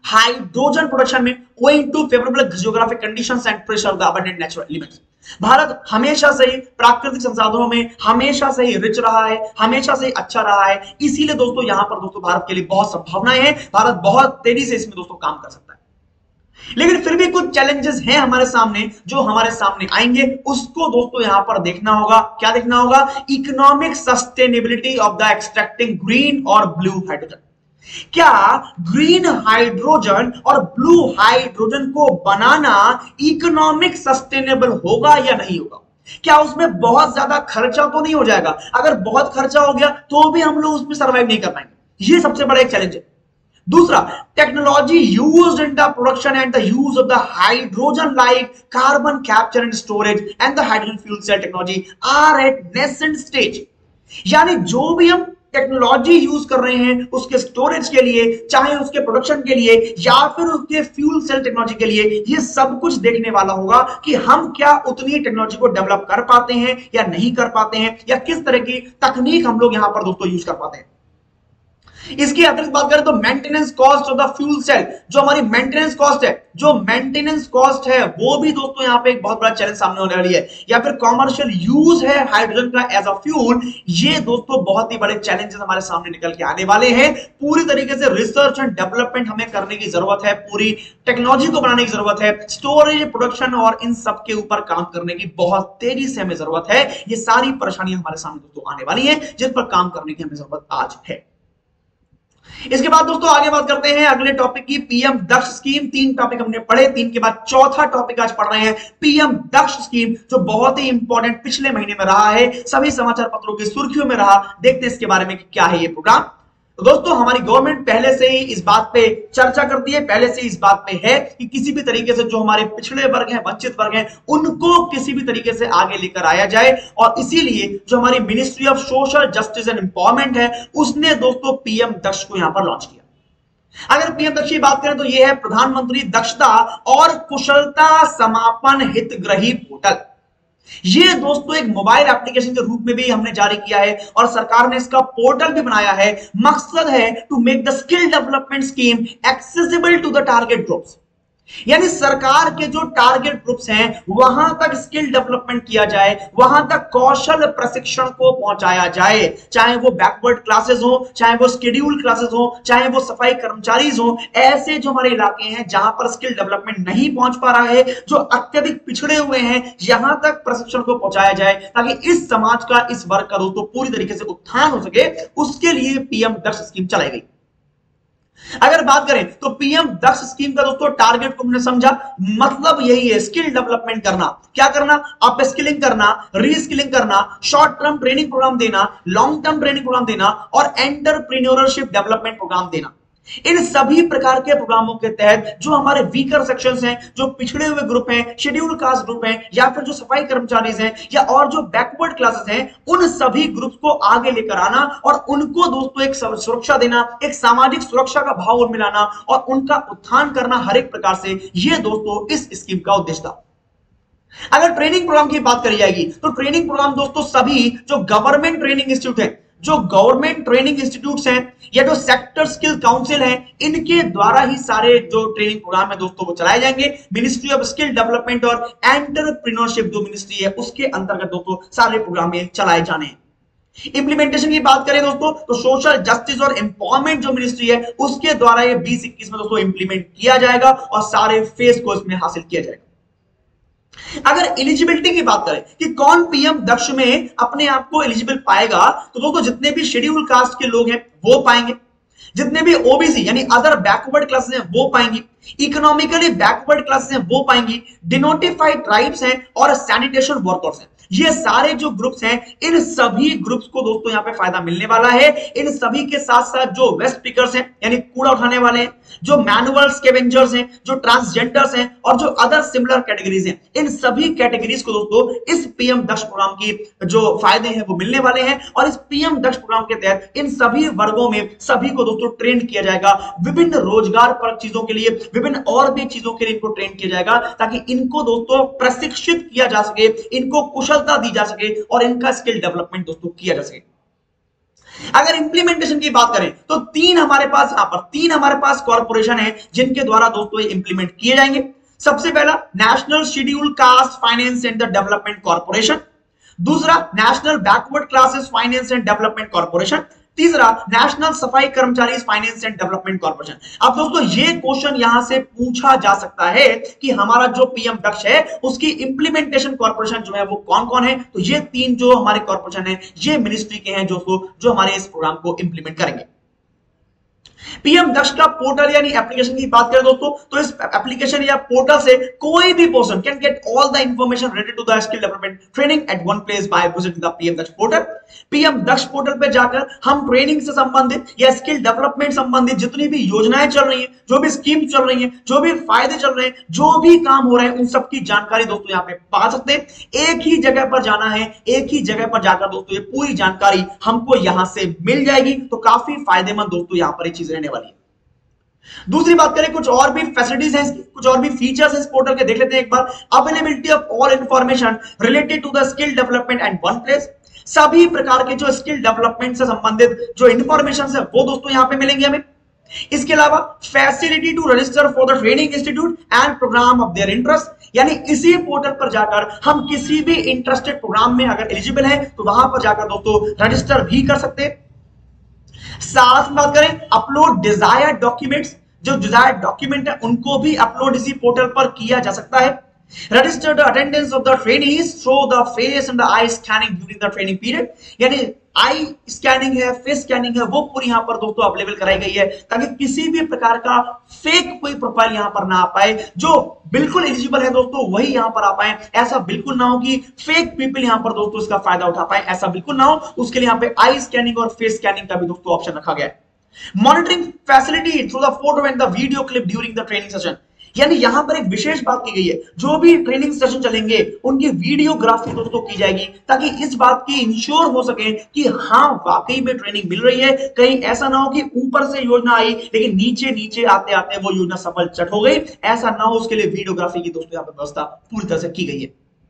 हाइड्रोजन प्रोडक्शन में owing to favorable geographic conditions and pressure of the abundant natural elements। Bharat हमेशा से ही प्राकृतिक संसाधनों में हमेशा से ही रिच रहा है, हमेशा से ही अच्छा रहा है, इसीलिए दोस्तों यहां पर दोस्तों भारत के लिए बहुत संभावनाएं हैं, भारत बहुत तेजी से इसमें दोस्तों काम कर सकता है। लेकिन फिर भी कुछ चैलेंजेस हैं हमारे सामने, जो हमारे सामने आएंगे उसको दोस्तों यहां पर देखना होगा। क्या देखना होगा? Economic sustainability of the extracting green और ब्लू हाइड्रोजन। क्या ग्रीन हाइड्रोजन और ब्लू हाइड्रोजन को बनाना इकोनॉमिक सस्टेनेबल होगा या नहीं होगा? क्या उसमें बहुत ज्यादा खर्चा तो नहीं हो जाएगा? अगर बहुत खर्चा हो गया तो भी हम लोग उसमें सर्वाइव नहीं कर पाएंगे। यह सबसे बड़ा एक चैलेंज है। दूसरा, technology used in the production and the use of the hydrogen like carbon capture and storage and the hydrogen fuel cell technology are at nascent stage. यानी जो भी हम टेक्नोलॉजी यूज कर रहे हैं उसके स्टोरेज के लिए, चाहे उसके प्रोडक्शन के लिए या फिर उसके फ्यूल सेल टेक्नोलॉजी के लिए, ये सब कुछ देखने वाला होगा कि हम क्या उतनी टेक्नोलॉजी को डेवलप कर पाते हैं या नहीं कर पाते हैं, या किस तरह की तकनीक हम लोग यहां पर दोस्तों यूज कर पाते हैं। इसकी अतिरिक्त बात करें तो maintenance cost of the fuel cell, जो हमारी मेंटेनेंस कॉस्ट है, जो मेंटेनेंस कॉस्ट है वो भी दोस्तों यहां पे एक बहुत बड़ा चैलेंज सामने होने वाली है। या फिर कॉमर्शियल यूज है हाइड्रोजन का एज अ फ्यूल, ये दोस्तों बहुत ही बड़े चैलेंजेस हमारे सामने निकल के आने वाले हैं। पूरी तरीके से रिसर्च एंड डेवलपमेंट हमें करने की जरूरत है, पूरी टेक्नोलॉजी को बनाने की जरूरत है, स्टोरेज, प्रोडक्शन और इन सब के ऊपर काम करने की बहुत तेजी से हमें जरूरत है। ये सारी परेशानियां हमारे सामने दोस्तों आने वाली है, जिन पर काम करने की हमें जरूरत आज है। इसके बाद दोस्तों आगे बात करते हैं अगले टॉपिक की, पीएम दक्ष स्कीम। तीन टॉपिक हमने पढ़े, तीन के बाद चौथा टॉपिक आज पढ़ रहे हैं पीएम दक्ष स्कीम, जो बहुत ही इंपॉर्टेंट पिछले महीने में रहा है, सभी समाचार पत्रों की सुर्खियों में रहा। देखते हैं इसके बारे में कि क्या है ये प्रोग्राम। तो दोस्तों हमारी गवर्नमेंट पहले से ही इस बात पे चर्चा करती है, पहले से इस बात पे है कि किसी भी तरीके से जो हमारे पिछड़े वर्ग हैं, वंचित वर्ग हैं, उनको किसी भी तरीके से आगे लेकर आया जाए। और इसीलिए जो हमारी ministry of social justice and empowerment है, उसने दोस्तों पीएम दक्ष को यहां पर लॉन्च किया। अगर पीएम दक्ष की बात करें तो यह है प्रधानमंत्री दक्षता और कुशलता समापन हितग्राही पोर्टल। ये दोस्तों एक मोबाइल एप्लीकेशन के रूप में भी हमने जारी किया है और सरकार ने इसका पोर्टल भी बनाया है। मकसद है to make the skill development scheme accessible to the target groups, यानी सरकार के जो टारगेट ग्रुप्स हैं वहां तक स्किल डेवलपमेंट किया जाए, वहां तक कौशल प्रशिक्षण को पहुंचाया जाए, चाहे वो बैकवर्ड क्लासेस हो, चाहे वो शेड्यूल्ड क्लासेस हो, चाहे वो सफाई कर्मचारीज हो। ऐसे जो हमारे इलाके हैं जहां पर स्किल डेवलपमेंट नहीं पहुंच पा रहा है, जो अत्यधिक पिछड़े हुए हैं, यहां तक प्रशिक्षण को पहुंचाया जाए ताकि इस समाज का, इस वर्ग का दोस्तों पूरी तरीके से उत्थान हो सके। उसके लिए पीएम दक्ष स्कीम चलाई गई। अगर बात करें तो पीएम दक्ष स्कीम का दोस्तों टारगेट को हमने समझा, मतलब यही है स्किल डेवलपमेंट करना। क्या करना? अप स्किलिंग करना, रीस्किलिंग करना, शॉर्ट टर्म ट्रेनिंग प्रोग्राम देना, लॉन्ग टर्म ट्रेनिंग प्रोग्राम देना और एंटरप्रेन्योरशिप डेवलपमेंट प्रोग्राम देना। इन सभी प्रकार के प्रोग्रामों के तहत जो हमारे वीकर सेक्शंस हैं, जो पिछड़े हुए ग्रुप हैं, शेड्यूल्ड कास्ट ग्रुप हैं, या फिर जो सफाई कर्मचारी हैं, या और जो बैकवर्ड क्लासेस हैं, उन सभी ग्रुप्स को आगे लेकर आना और उनको दोस्तों एक सुरक्षा देना, एक सामाजिक सुरक्षा का भाव उनमें लाना और उनका उत्थान करना हर एक प्रकार से, यह दोस्तों इस स्कीम का उद्देश्य था। अगर ट्रेनिंग प्रोग्राम की बात करी जाएगी तो ट्रेनिंग प्रोग्राम दोस्तों सभी जो गवर्नमेंट ट्रेनिंग इंस्टीट्यूट है, जो गवर्नमेंट ट्रेनिंग इंस्टीट्यूट्स हैं या जो सेक्टर स्किल काउंसिल हैं, इनके द्वारा ही सारे जो ट्रेनिंग प्रोग्राम है दोस्तों वो चलाए जाएंगे। मिनिस्ट्री ऑफ स्किल डेवलपमेंट और एंटरप्रेन्योरशिप जो मिनिस्ट्री है उसके अंतर्गत दोस्तों सारे प्रोग्राम ये चलाए जाने हैं। इंप्लीमेंटेशन की बात करें दोस्तों तो सोशल जस्टिस और एम्पावरमेंट जो मिनिस्ट्री है उसके द्वारा ये बीस इक्कीस में दोस्तों इंप्लीमेंट किया जाएगा और सारे फेज को इसमें हासिल किया जाएगा। अगर एलिजिबिलिटी की बात करें कि कौन पीएम दक्ष में अपने आप को एलिजिबल पाएगा, तो दोस्तों जितने भी शेड्यूल कास्ट के लोग हैं वो पाएंगे, जितने भी ओबीसी यानी अदर बैकवर्ड क्लासेस हैं वो पाएंगी, इकोनॉमिकली बैकवर्ड क्लासेस हैं वो पाएंगी, डिनोटिफाइड ट्राइब्स हैं और सैनिटेशन वर्कर्स हैं। ये सारे जो ग्रुप्स हैं, इन सभी ग्रुप्स को दोस्तों यहां पे फायदा मिलने वाला है। इन सभी के साथ साथ जो वेस्ट पिकर्स हैं यानी कूड़ा उठाने वाले हैं, जो मैनुअल स्कैवेंजर्स हैं, जो ट्रांसजेंडर्स हैं और जो अदर सिमिलर कैटेगरीज हैं, इन सभी कैटेगरीज को दोस्तों इस पीएम दक्ष प्रोग्राम की जो फायदे हैं वो मिलने वाले हैं। और इस पीएम दक्ष प्रोग्राम के तहत इन सभी वर्गों में सभी को दोस्तों ट्रेन किया जाएगा, विभिन्न रोजगार पर चीजों के लिए, विभिन्न और भी चीजों के लिए इनको ट्रेन किया जाएगा ताकि इनको दोस्तों प्रशिक्षित किया जा सके, इनको कुशल दी जा सके और इनका स्किल डेवलपमेंट दोस्तों किया जा सके। अगर इंप्लीमेंटेशन की बात करें तो तीन हमारे पास यहां पर तीन हमारे पास कॉर्पोरेशन है जिनके द्वारा दोस्तों ये इंप्लीमेंट किए जाएंगे। सबसे पहला national scheduled caste finance and development corporation, दूसरा national backward classes finance and development corporation, तीसरा national safai karmachari finance and development corporation. अब दोस्तों ये क्वेश्चन यहां से पूछा जा सकता है कि हमारा जो पीएम दक्ष है उसकी इंप्लीमेंटेशन कॉर्पोरेशन जो है वो कौन कौन है। तो ये तीन जो हमारे कॉर्पोरेशन है ये मिनिस्ट्री के हैं जो जो हमारे इस प्रोग्राम को इंप्लीमेंट करेंगे। पीएम दक्ष का पोर्टल यानी एप्लीकेशन की बात करें दोस्तों तो इस एप्लीकेशन या पोर्टल से कोई भी person can get all the information related to the skill development training at one place by visiting the PM Daksh portal. PM Daksh portal पे जाकर हम ट्रेनिंग से संबंधित या स्किल डेवलपमेंट संबंधित जितनी भी योजनाएं चल रही हैं, जो भी स्कीम चल रही हैं, जो भी फायदे चल रहे हैं, जो भी काम हो रहे हैं, उन सब की जानकारी दोस्तों यहाँ पे पा सकते हैं। एक ही जगह पर जाना है, एक ही जगह पर जाकर दोस्तों ये पूरी जानकारी हमको यहां से मिल जाएगी। तो काफी फायदेमंद दोस्तों यहां पर ये चीज रहने वाली है। दूसरी बात करें कुछ और भी फैसिलिटीज हैं, कुछ और भी फीचर्स इस पोर्टल के देख लेते हैं एक बार। Availability of all information related to the skill development at one place, सभी प्रकार के जो स्किल डेवलपमेंट से संबंधित जो इंफॉर्मेशन है वो दोस्तों यहां पे मिलेंगे हमें। इसके अलावा facility to register for the training institute and programme of their interest, यानी इसी पोर्टल पर जाकर हम किसी भी इंटरेस्टेड प्रोग्राम में अगर एलिजिबल है तो वहां पर जाकर दोस्तों रजिस्टर भी कर सकते हैं। साथ में बात करें अपलोड डिजायर्ड डॉक्यूमेंट्स, जो डिजायर्ड डॉक्यूमेंट है उनको भी अपलोड इसी पोर्टल पर किया जा सकता है। Register the attendance of the trainees through the face and the eye scanning during the training period, यानी आई स्कैनिंग है, फेस स्कैनिंग है, वो पूरी यहां पर दोस्तों अवेलेबल कराई गई है ताकि किसी भी प्रकार का फेक कोई प्रोफाइल यहां पर ना आ पाए। जो बिल्कुल एलिजिबल है दोस्तों वही यहां पर आ पाए। ऐसा बिल्कुल ना हो कि फेक पीपल यहां पर दोस्तों इसका फायदा उठा पाए, ऐसा बिल्कुल ना हो। उसके लिए यहां पे आई स्कैनिंग और फेस स्कैनिंग का भी दोस्तों ऑप्शन रखा गया है। Monitoring facility through the photo and the video clip during the training session, यानी यहां पर एक विशेष बात की गई है, जो भी ट्रेनिंग सेशन चलेंगे उनकी वीडियोग्राफी दोस्तों की जाएगी ताकि इस बात की इंश्योर हो सके कि हाँ वाकई में ट्रेनिंग मिल रही है। कहीं ऐसा ना हो कि ऊपर से योजना आई लेकिन नीचे नीचे आते आते वो योजना सफल चट हो गई, ऐसा ना हो। उसके लिए वीडियोग्राफी की दोस्तों यहां पर व्यवस्था पूरी तरह से की गई है।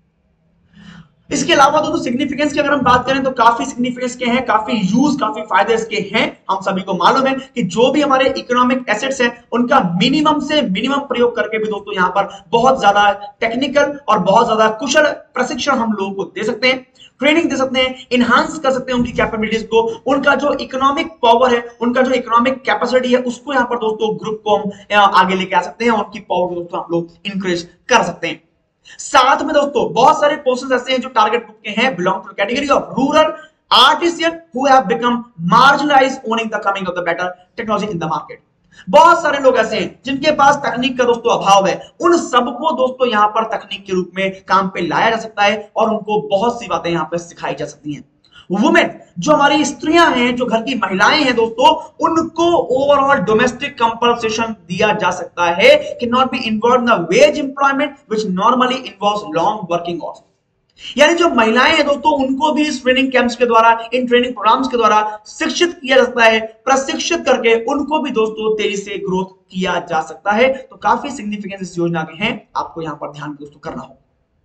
इसके अलावा दोस्तों सिग्निफिकेंस की अगर हम बात करें तो काफी सिग्निफिकेंस के हैं, काफी यूज, काफी फायदे इसके हैं। हम सभी को मालूम है कि जो भी हमारे इकोनॉमिक एसेट्स हैं उनका मिनिमम से मिनिमम प्रयोग करके भी दोस्तों यहां पर बहुत ज्यादा टेक्निकल और बहुत ज्यादा कुशल प्रशिक्षण हम लोगों को दे सकते हैं, ट्रेनिंग दे सकते हैं, इनहांस कर सकते हैं उनकी कैपेबिलिटीज को। उनका जो इकोनॉमिक पावर है, उनका जो इकोनॉमिक कैपेसिटी है, उसको यहां पर दोस्तों ग्रुप को हम आगे लेके आ सकते हैं, उनकी पावर को दोस्तों हम लोग इंक्रीज कर सकते हैं। साथ में दोस्तों बहुत सारे पर्संस ऐसे हैं जो टारगेट ग्रुप के हैं, belong to category of rural artisan who have become marginalised owing the coming of the better technology in the market. बहुत सारे लोग ऐसे हैं जिनके पास तकनीक का दोस्तों अभाव है, उन सबको दोस्तों यहां पर तकनीक के रूप में काम पे लाया जा सकता है और उनको बहुत सी बातें यहां पर सिखाई जा सकती हैं। वुमेन, जो हमारी स्त्रियां हैं, जो घर की महिलाएं हैं दोस्तों, उनको ओवरऑल डोमेस्टिक कंपनसेशन दिया जा सकता है, can not be involve in the wage employment which normally involves long working hours. यानी जो महिलाएं हैं दोस्तों उनको भी इस ट्रेनिंग कैंप्स के द्वारा, इन ट्रेनिंग प्रोग्राम्स के द्वारा शिक्षित किया जा सकता है, प्रशिक्षित करके उनको भी दोस्तों तेजी से ग्रोथ किया जा सकता है। तो काफी सिग्निफिकेंस इस योजना के हैं, आपको यहां पर ध्यान दोस्तों करना होगा।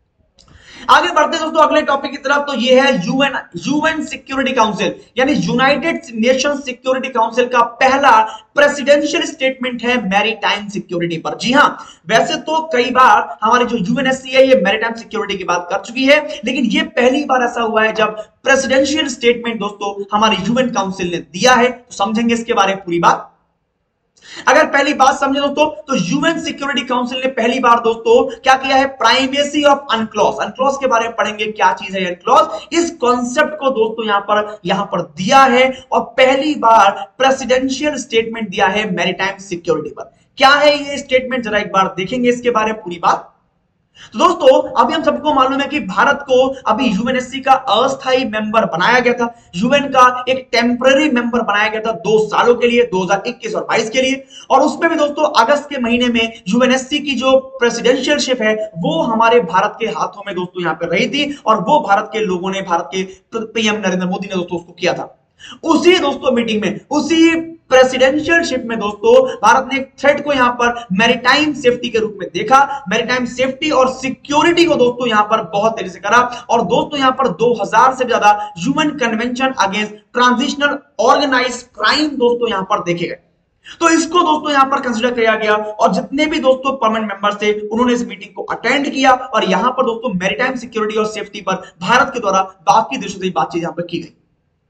आगे बढ़ते हैं दोस्तों अगले टॉपिक की तरफ। तो ये है यूएन यूएन सिक्योरिटी काउंसिल, यानी यूनाइटेड नेशंस सिक्योरिटी काउंसिल का पहला प्रेसिडेंशियल स्टेटमेंट है मैरीटाइम सिक्योरिटी पर। जी हां, वैसे तो कई बार हमारी जो यूएनएससी है ये मैरीटाइम सिक्योरिटी की बात कर चुकी है, लेकिन ये पहली बार ऐसा हुआ है जब प्रेसिडेंशियल स्टेटमेंट दोस्तों हमारी यूएन काउंसिल ने दिया है। तो समझेंगे इसके बारे में पूरी बात। अगर पहली बात समझे दोस्तों तो यूएन सिक्योरिटी काउंसिल ने पहली बार दोस्तों क्या किया है, प्राइमेसी ऑफ अनक्लॉज, अनक्लॉज के बारे में पढ़ेंगे क्या चीज है अनक्लॉज। इस कॉन्सेप्ट को दोस्तों यहां पर यहां पर दिया है और पहली बार प्रेसिडेंशियल स्टेटमेंट दिया है मैरीटाइम सिक्योरिटी पर। क्या है ये स्टेटमेंट, जरा एक बार देखेंगे इसके बारे में पूरी बात। तो दोस्तों अभी हम सबको मालूम है कि भारत को अभी यूएनएससी का अस्थायी मेंबर बनाया गया था, यूएन का एक टेम्पररी मेंबर बनाया गया था दो सालों के लिए, दो हज़ार इक्कीस और बाईस के लिए। और उसमें भी दोस्तों अगस्त के महीने में यूएनएससी की जो प्रेसिडेंशियलशिप है वो हमारे भारत के हाथों में दोस्तों यहां पर रही थी और वो भारत के लोगों ने, भारत के पीएम नरेंद्र मोदी ने दोस्तों उसको किया था। उसी दोस्तों मीटिंग में, उसी प्रेसिडेंशियल शिप में दोस्तों भारत ने एक थ्रेट को यहां पर मैरीटाइम सेफ्टी के रूप में देखा। मैरीटाइम सेफ्टी और सिक्योरिटी को दोस्तों यहां पर बहुत तेजी से करा और दोस्तों यहां पर दो हज़ार से ज्यादा human convention against transitional organised crime दोस्तों यहां पर देखे गए। तो इसको दोस्तों यहां पर कंसीडर किया गया और जितने भी दोस्तों परमानेंट मेंबर्स थे उन्होंने इस मीटिंग को अटेंड किया और यहां पर दोस्तों मैरीटाइम सिक्योरिटी और सेफ्टी पर भारत के द्वारा बाकी देशों से बातचीत यहां पर की गई।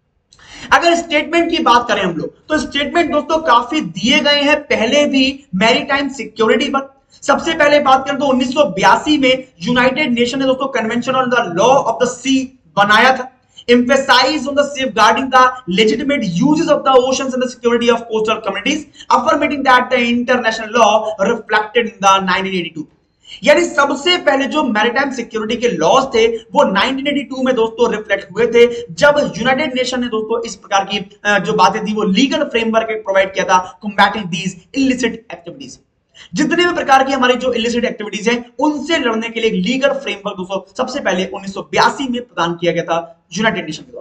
अगर स्टेटमेंट की बात करें हम लोग तो स्टेटमेंट दोस्तों काफी दिए गए हैं पहले भी मैरीटाइम सिक्योरिटी पर। सबसे पहले बात करें तो उन्नीस सौ बयासी में यूनाइटेड नेशन ने दोस्तों convention on the law of the sea बनाया था, emphasize on the safeguarding the legitimate uses of the oceans and the security of coastal communities, affirming that the international law reflected in the nineteen eighty two. यानी सबसे पहले जो maritime security के laws थे वो nineteen eighty to में दोस्तों reflect हुए थे जब यूनाइटेड नेशन ने दोस्तों इस प्रकार की जो बातें थी वो लीगल फ्रेमवर्क प्रोवाइड किया था कॉम्बैटिंग दीज इलिसिट एक्टिविटीज। जितने भी प्रकार की हमारी जो इलिसिट एक्टिविटीज हैं उनसे लड़ने के लिए एक लीगल फ्रेमवर्क दोस्तों सबसे पहले उन्नीस सौ बयासी में प्रदान किया गया था यूनाइटेड नेशन के द्वारा।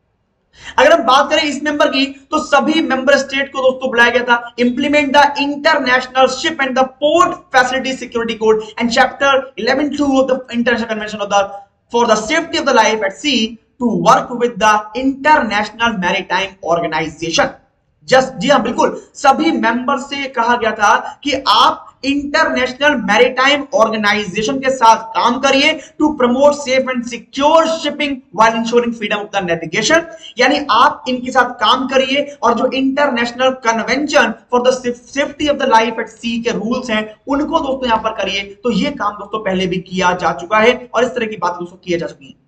अगर हम बात करें इस मेंबर की तो सभी मेंबर स्टेट को दोस्तों बुलाया गया था implement the international ship and the port facility security code and chapter eleven two of the international convention of the for the safety of the life at sea to work with the international maritime organisation. Just जी हाँ बिल्कुल सभी member से कहा गया था कि आप इंटरनेशनल मैरीटाइम ऑर्गेनाइजेशन के साथ काम करिए to promote safe and secure shipping while ensuring freedom of the navigation. यानी आप इनके साथ काम करिए और जो international convention for the safety of the life at sea के रूल्स हैं उनको दोस्तों यहां पर करिए। तो ये काम दोस्तों पहले भी किया जा चुका है और इस तरह की बातें दोस्तों की जा चुकी है।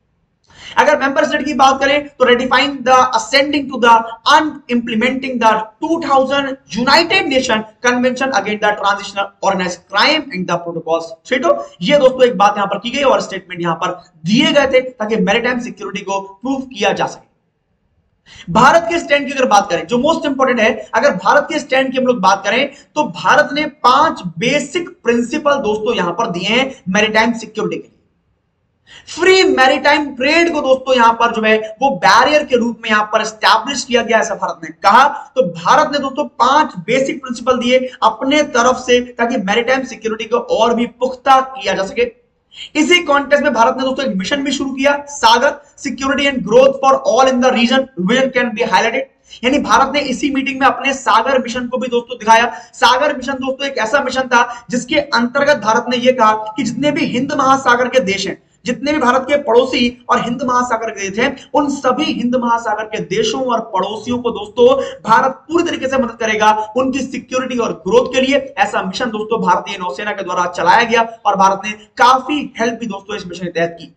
अगर मेंबर स्टेट की बात करें तो ratifying the ascending to the and implementing the two thousand United Nation convention against the transitional organised crime and the protocols thereto. ये दोस्तों एक बात यहां पर की गई और स्टेटमेंट यहां पर दिए गए थे ताकि मैरीटाइम सिक्योरिटी को प्रूव किया जा सके। भारत के स्टैंड की अगर बात करें जो मोस्ट इंपोर्टेंट है, अगर भारत के स्टैंड की हम लोग बात करें तो भारत ने पांच बेसिक प्रिंसिपल दोस्तों यहां पर दिए हैं मैरीटाइम सिक्योरिटी के लिए। फ्री मैरीटाइम ट्रेड को दोस्तों यहां पर जो है वो बैरियर के रूप में यहां पर एस्टैब्लिश किया गया ऐसा भारत ने कहा। तो भारत ने दोस्तों पांच बेसिक प्रिंसिपल दिए अपने तरफ से ताकि मैरीटाइम सिक्योरिटी को और भी पुख्ता किया जा सके। इसी कॉन्टेक्स्ट में भारत ने दोस्तों एक मिशन भी शुरू किया, Sagar security and growth for all in the region vision can be highlighted. यानी भारत ने इसी मीटिंग में अपने सागर मिशन को भी दोस्तों दिखाया। सागर मिशन दोस्तों एक ऐसा मिशन था जिसके अंतर्गत भारत ने यह कहा कि जितने भी हिंद महासागर के देश हैं, जितने भी भारत के पड़ोसी और हिंद महासागर के देश हैं, उन सभी हिंद महासागर के देशों और पड़ोसियों को दोस्तों भारत पूरी तरीके से मदद करेगा उनकी सिक्योरिटी और ग्रोथ के लिए। ऐसा मिशन दोस्तों भारतीय नौसेना के द्वारा चलाया गया और भारत ने काफी हेल्प भी दोस्तों इस मिशन के तहत की।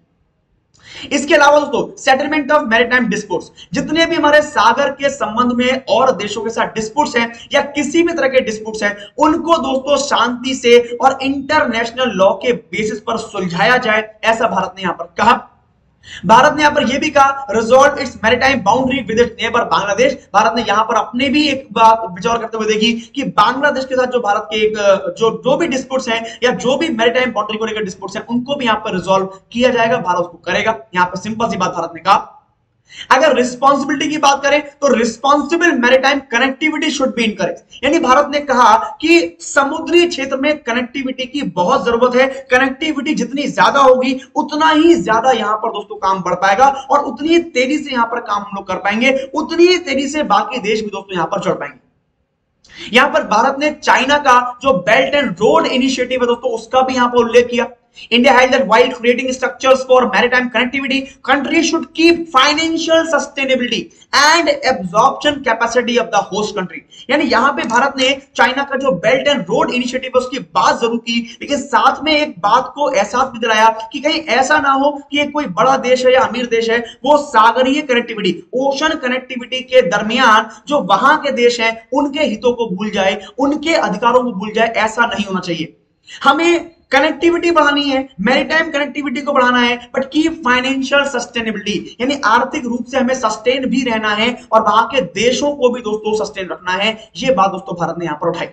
इसके अलावा दोस्तों सेटलमेंट ऑफ मैरीटाइम डिस्प्यूट्स, जितने भी हमारे सागर के संबंध में और देशों के साथ डिस्प्यूट्स हैं या किसी भी तरह के डिस्प्यूट्स हैं उनको दोस्तों शांति से और इंटरनेशनल लॉ के बेसिस पर सुलझाया जाए, ऐसा भारत ने यहां पर कहा। भारत ने यहां पर यह भी कहा resolve its maritime boundary with its neighbour Bangladesh. Bharat ने यहां पर अपने भी एक बात विचार करते हुए देखी कि बांग्लादेश के साथ जो भारत के एक जो जो भी डिस्प्यूट्स हैं या जो भी मैरीटाइम बाउंड्री को लेकर डिस्प्यूट्स हैं उनको भी यहां पर रिजॉल्व किया जाएगा, भारत उसको करेगा। यहां पर सिंपल सी बात भारत ने कहा। अगर रिस्पांसिबिलिटी की बात करें तो responsible maritime connectivity should be encourage. यानी भारत ने कहा कि समुद्री क्षेत्र में कनेक्टिविटी की बहुत जरूरत है। कनेक्टिविटी जितनी ज्यादा होगी उतना ही ज्यादा यहां पर दोस्तों काम बढ़ पाएगा और उतनी तेजी से यहां पर काम हम लोग कर पाएंगे, उतनी तेजी से बाकी देश भी दोस्तों यहां पर जुड़ पाएंगे। यहां पर भारत ने चाइना का जो बेल्ट एंड रोड इनिशिएटिव है दोस्तों उसका भी यहां पर उल्लेख किया। India held that while creating structures for maritime connectivity, countries should keep financial sustainability and absorption capacity of the host country। यानी यहां पे भारत ने चाइना का जो बेल्ट एंड रोड इनिशिएटिव है उसकी बात जरूर की, लेकिन साथ में एक बात को एहसास भी दिलाया कि कहीं ऐसा ना हो कि एक कोई बड़ा देश है या अमीर देश है वो सागरीय कनेक्टिविटी, ओशन कनेक्टिविटी के दरमियान जो वहां के देश हैं उनके हितों को भूल जाए, उनके अधिकारों को भूल जाए, ऐसा नहीं होना चाहिए। हमें कनेक्टिविटी बढ़ानी है, मैरीटाइम कनेक्टिविटी को बढ़ाना है, बट की फाइनेंशियल सस्टेनेबिलिटी यानी आर्थिक रूप से हमें सस्टेन भी रहना है और वहां के देशों को भी दोस्तों सस्टेन रखना है। यह बात दोस्तों भारत ने यहां पर उठाई।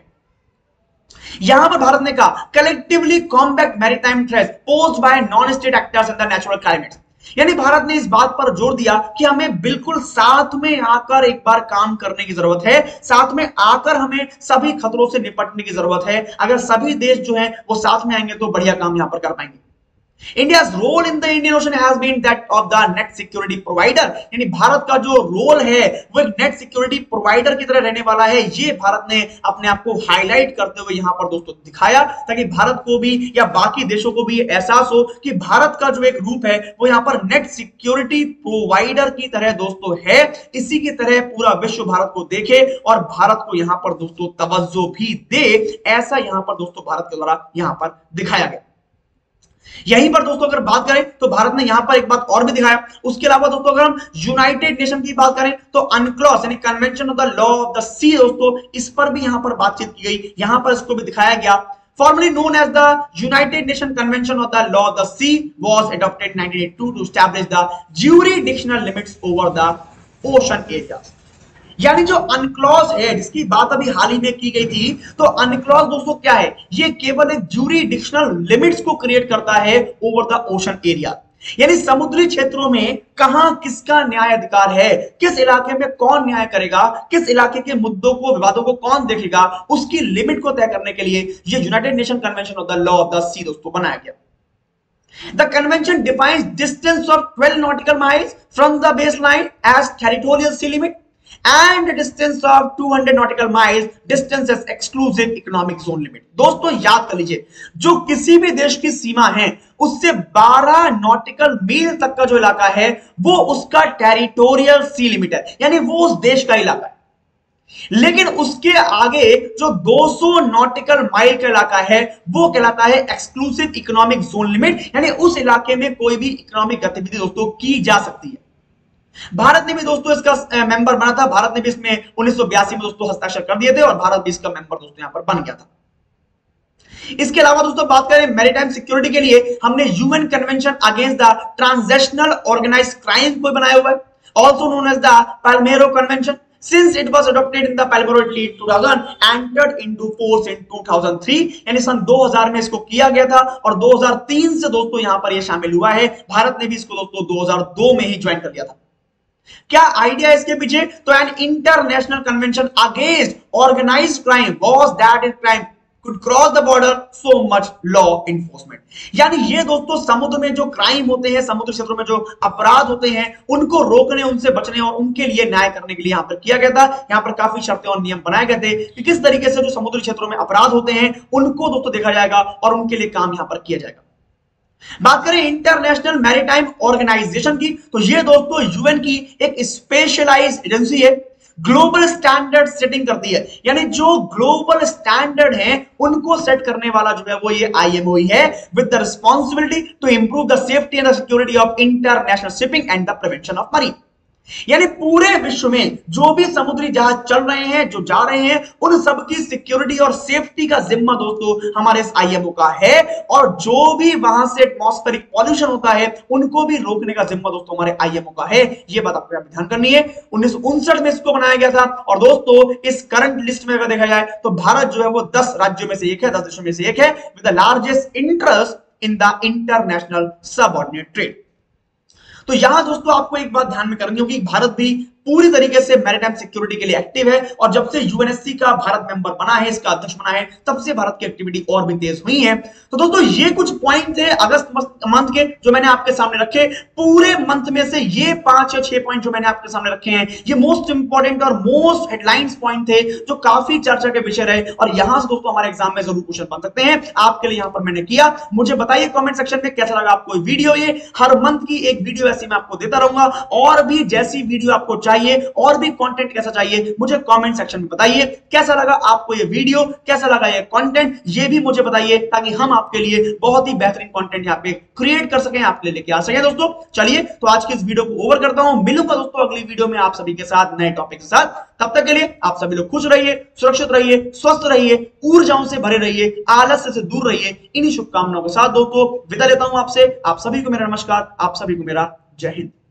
यहां पर भारत ने कहा collectively combat maritime threats posed by non state actors in the natural climate. यानी भारत ने इस बात पर जोर दिया कि हमें बिल्कुल साथ में आकर एक बार काम करने की जरूरत है, साथ में आकर हमें सभी खतरों से निपटने की जरूरत है। अगर सभी देश जो है वो साथ में आएंगे तो बढ़िया काम यहां पर कर पाएंगे। India's role in the Indian Ocean has been that of the net security provider, यानी भारत का जो रोल है वो एक नेट सिक्योरिटी प्रोवाइडर की तरह रहने वाला है। ये भारत ने अपने आप को हाईलाइट करते हुए यहां पर दोस्तों दिखाया, ताकि भारत को भी या बाकी देशों को भी एहसास हो कि भारत का जो एक रूप है वो यहां पर नेट सिक्योरिटी प्रोवाइडर की तरह दोस्तों है। इसी की तरह पूरा विश्व भारत को देखे और भारत को यहां पर दोस्तों तवज्जो भी दे, ऐसा यहां पर दोस्तों भारत के द्वारा यहां पर दिखाया गया। यहीं पर दोस्तों अगर बात करें तो भारत ने यहां पर एक बात और भी दिखाया। उसके अलावा दोस्तों अगर हम यूनाइटेड नेशन की बात करें तो अनक्लॉस यानी convention of the law of the sea दोस्तों, इस पर भी यहां पर बातचीत की गई, यहां पर इसको भी दिखाया गया। Formerly known as the United Nations Convention of the Law of the Sea was adopted in nineteen eighty-two to establish the jurisdictional limits over the ocean areas। यानी जो अनक्लॉज है जिसकी बात अभी हाल ही में की गई थी, तो अनक्लॉज दोस्तों क्या है, ये केवल एक ज्यूरिडिक्शनल लिमिट्स को क्रिएट करता है ओवर द ओशन एरिया। यानी समुद्री क्षेत्रों में कहां किसका न्याय अधिकार है, किस इलाके में कौन न्याय करेगा, किस इलाके के मुद्दों को विवादों को कौन देखेगा, उसकी लिमिट को तय करने के लिए ये United Nation convention of the law of the sea दोस्तों बनाया गया। The convention defines distance of twelve nautical miles from the baseline as territorial sea limit and the distance of two hundred nautical miles distance as exclusive economic zone limit। दोस्तों याद कर लीजिए, जो किसी भी देश की सीमा है उससे बारह नॉटिकल मील तक का जो इलाका है वो उसका टेरिटोरियल सी लिमिट है, यानी वो उस देश का इलाका है। लेकिन उसके आगे जो दो सौ नॉटिकल माइल का इलाका है वो कहलाता है एक्सक्लूसिव इकोनॉमिक जोन लिमिट, यानी उस इलाके में कोई भी इकोनॉमिक गतिविधि दोस्तों की जा सकती है। भारत ने भी दोस्तों इसका मेंबर बना था, भारत ने भी इसमें उन्नीस सौ बयासी में दोस्तों हस्ताक्षर कर दिए थे और भारत भी इसका मेंबर दोस्तों यहां पर बन गया था। इसके अलावा दोस्तों बात करें मैरीटाइम सिक्योरिटी के लिए, हमने human convention against the transactional organised crime को बनाया हुआ है, also known as the Palermo convention. Since it was adopted in the Palmero Treaty two thousand, entered into force in two thousand three, यानी सन दो हज़ार में इसको किया गया था और दो हज़ार तीन से दोस्तों यहां पर ये शामिल हुआ है। भारत ने भी इसको दोस्तों दो हज़ार दो में ही ज्वाइन कर लिया था। क्या आइडिया इसके पीछे, तो an international convention against organised crime was that it crime could cross the border so much law enforcement। यानी ये दोस्तों समुद्र में जो क्राइम होते हैं, समुद्र क्षेत्रों में जो अपराध होते हैं, उनको रोकने, उनसे बचने और उनके लिए न्याय करने के लिए यहां पर किया गया था। यहां पर काफी शर्तें और नियम बनाए गए थे कि किस तरीके से जो समुद्री क्षेत्रों में अपराध होते हैं उनको दोस्तों देखा जाएगा और उनके लिए काम यहां पर किया जाएगा। बात करें इंटरनेशनल मैरीटाइम ऑर्गेनाइजेशन की, तो ये दोस्तों यूएन की एक स्पेशलाइज्ड एजेंसी है, ग्लोबल स्टैंडर्ड सेटिंग करती है। यानी जो ग्लोबल स्टैंडर्ड है उनको सेट करने वाला जो है वो ये आईएमओ ही है, with the responsibility to improve the safety and the security of international shipping and the prevention of marine. यानी पूरे विश्व में जो भी समुद्री जहाज चल रहे हैं, जो जा रहे हैं, उन सब की सिक्योरिटी और सेफ्टी का जिम्मा दोस्तों हमारे इस आईएमओ का है, और जो भी वहां से एटमॉस्फेरिक पॉल्यूशन होता है उनको भी रोकने का जिम्मा दोस्तों हमारे आईएमओ का है। ये बात आपको ध्यान करनी है। उन्नीस सौ उनसठ में इसको बनाया गया था और दोस्तों इस करंट लिस्ट में अगर देखा जाए तो भारत जो है वो दस राज्यों में से एक है, दस देशों में से एक है, with the largest interest in the international subordinate trade. तो यहां दोस्तों आपको एक बात ध्यान में करनी होगी, भारत भी पूरी तरीके से मैरीटाइम सिक्योरिटी के लिए एक्टिव है, और जब से यूएनएससी का भारत मेंबर बना है, इसका अध्यक्ष बना है, तब से भारत की एक्टिविटी और भी तेज हुई है। तो दोस्तों ये कुछ पॉइंट थे अगस्त मंथ के जो मैंने आपके सामने रखे। पूरे मंथ में से ये पांच या छह पॉइंट जो मैंने आपके सामने रखे हैं ये मोस्ट इंपॉर्टेंट और मोस्ट हेडलाइंस पॉइंट थे जो काफी चर्चा के विषय रहे, और यहां से दोस्तों हमारे एग्जाम में जरूर क्वेश्चन बन सकते हैं। आपके लिए यहां पर मैंने किया। मुझे बताइए कमेंट सेक्शन में कैसा लगा आपको वीडियो। ये हर मंथ की एक वीडियो ऐसी मैं आपको देता रहूंगा, और भी जैसी वीडियो आपको चाहिए और भी कंटेंट कैसा चाहिए मुझे कमेंट सेक्शन में बताइए। कैसा लगा आपको ये वीडियो, कैसा लगा ये कंटेंट, ये भी मुझे बताइए, ताकि हम आपके लिए बहुत ही बेहतरीन कंटेंट यहाँ पे क्रिएट कर सकें, आपके लिए लेके आ सकें। दोस्तों चलिए तो आज की इस वीडियो को ओवर करता हूं, मिलूंगा दोस्तों अगली वीडियो में आप सभी के साथ नए टॉपिक के साथ। तब तक के लिए आप सभी लोग खुश रहिए, सुरक्षित रहिए, स्वस्थ रहिए, ऊर्जाओं से भरे रहिए, आलस्य से दूर रहिए। इन्हीं शुभकामनाओं के साथ दोस्तों विदा लेता हूं आपसे। आप सभी को मेरा नमस्कार, आप सभी को मेरा जय हिंद।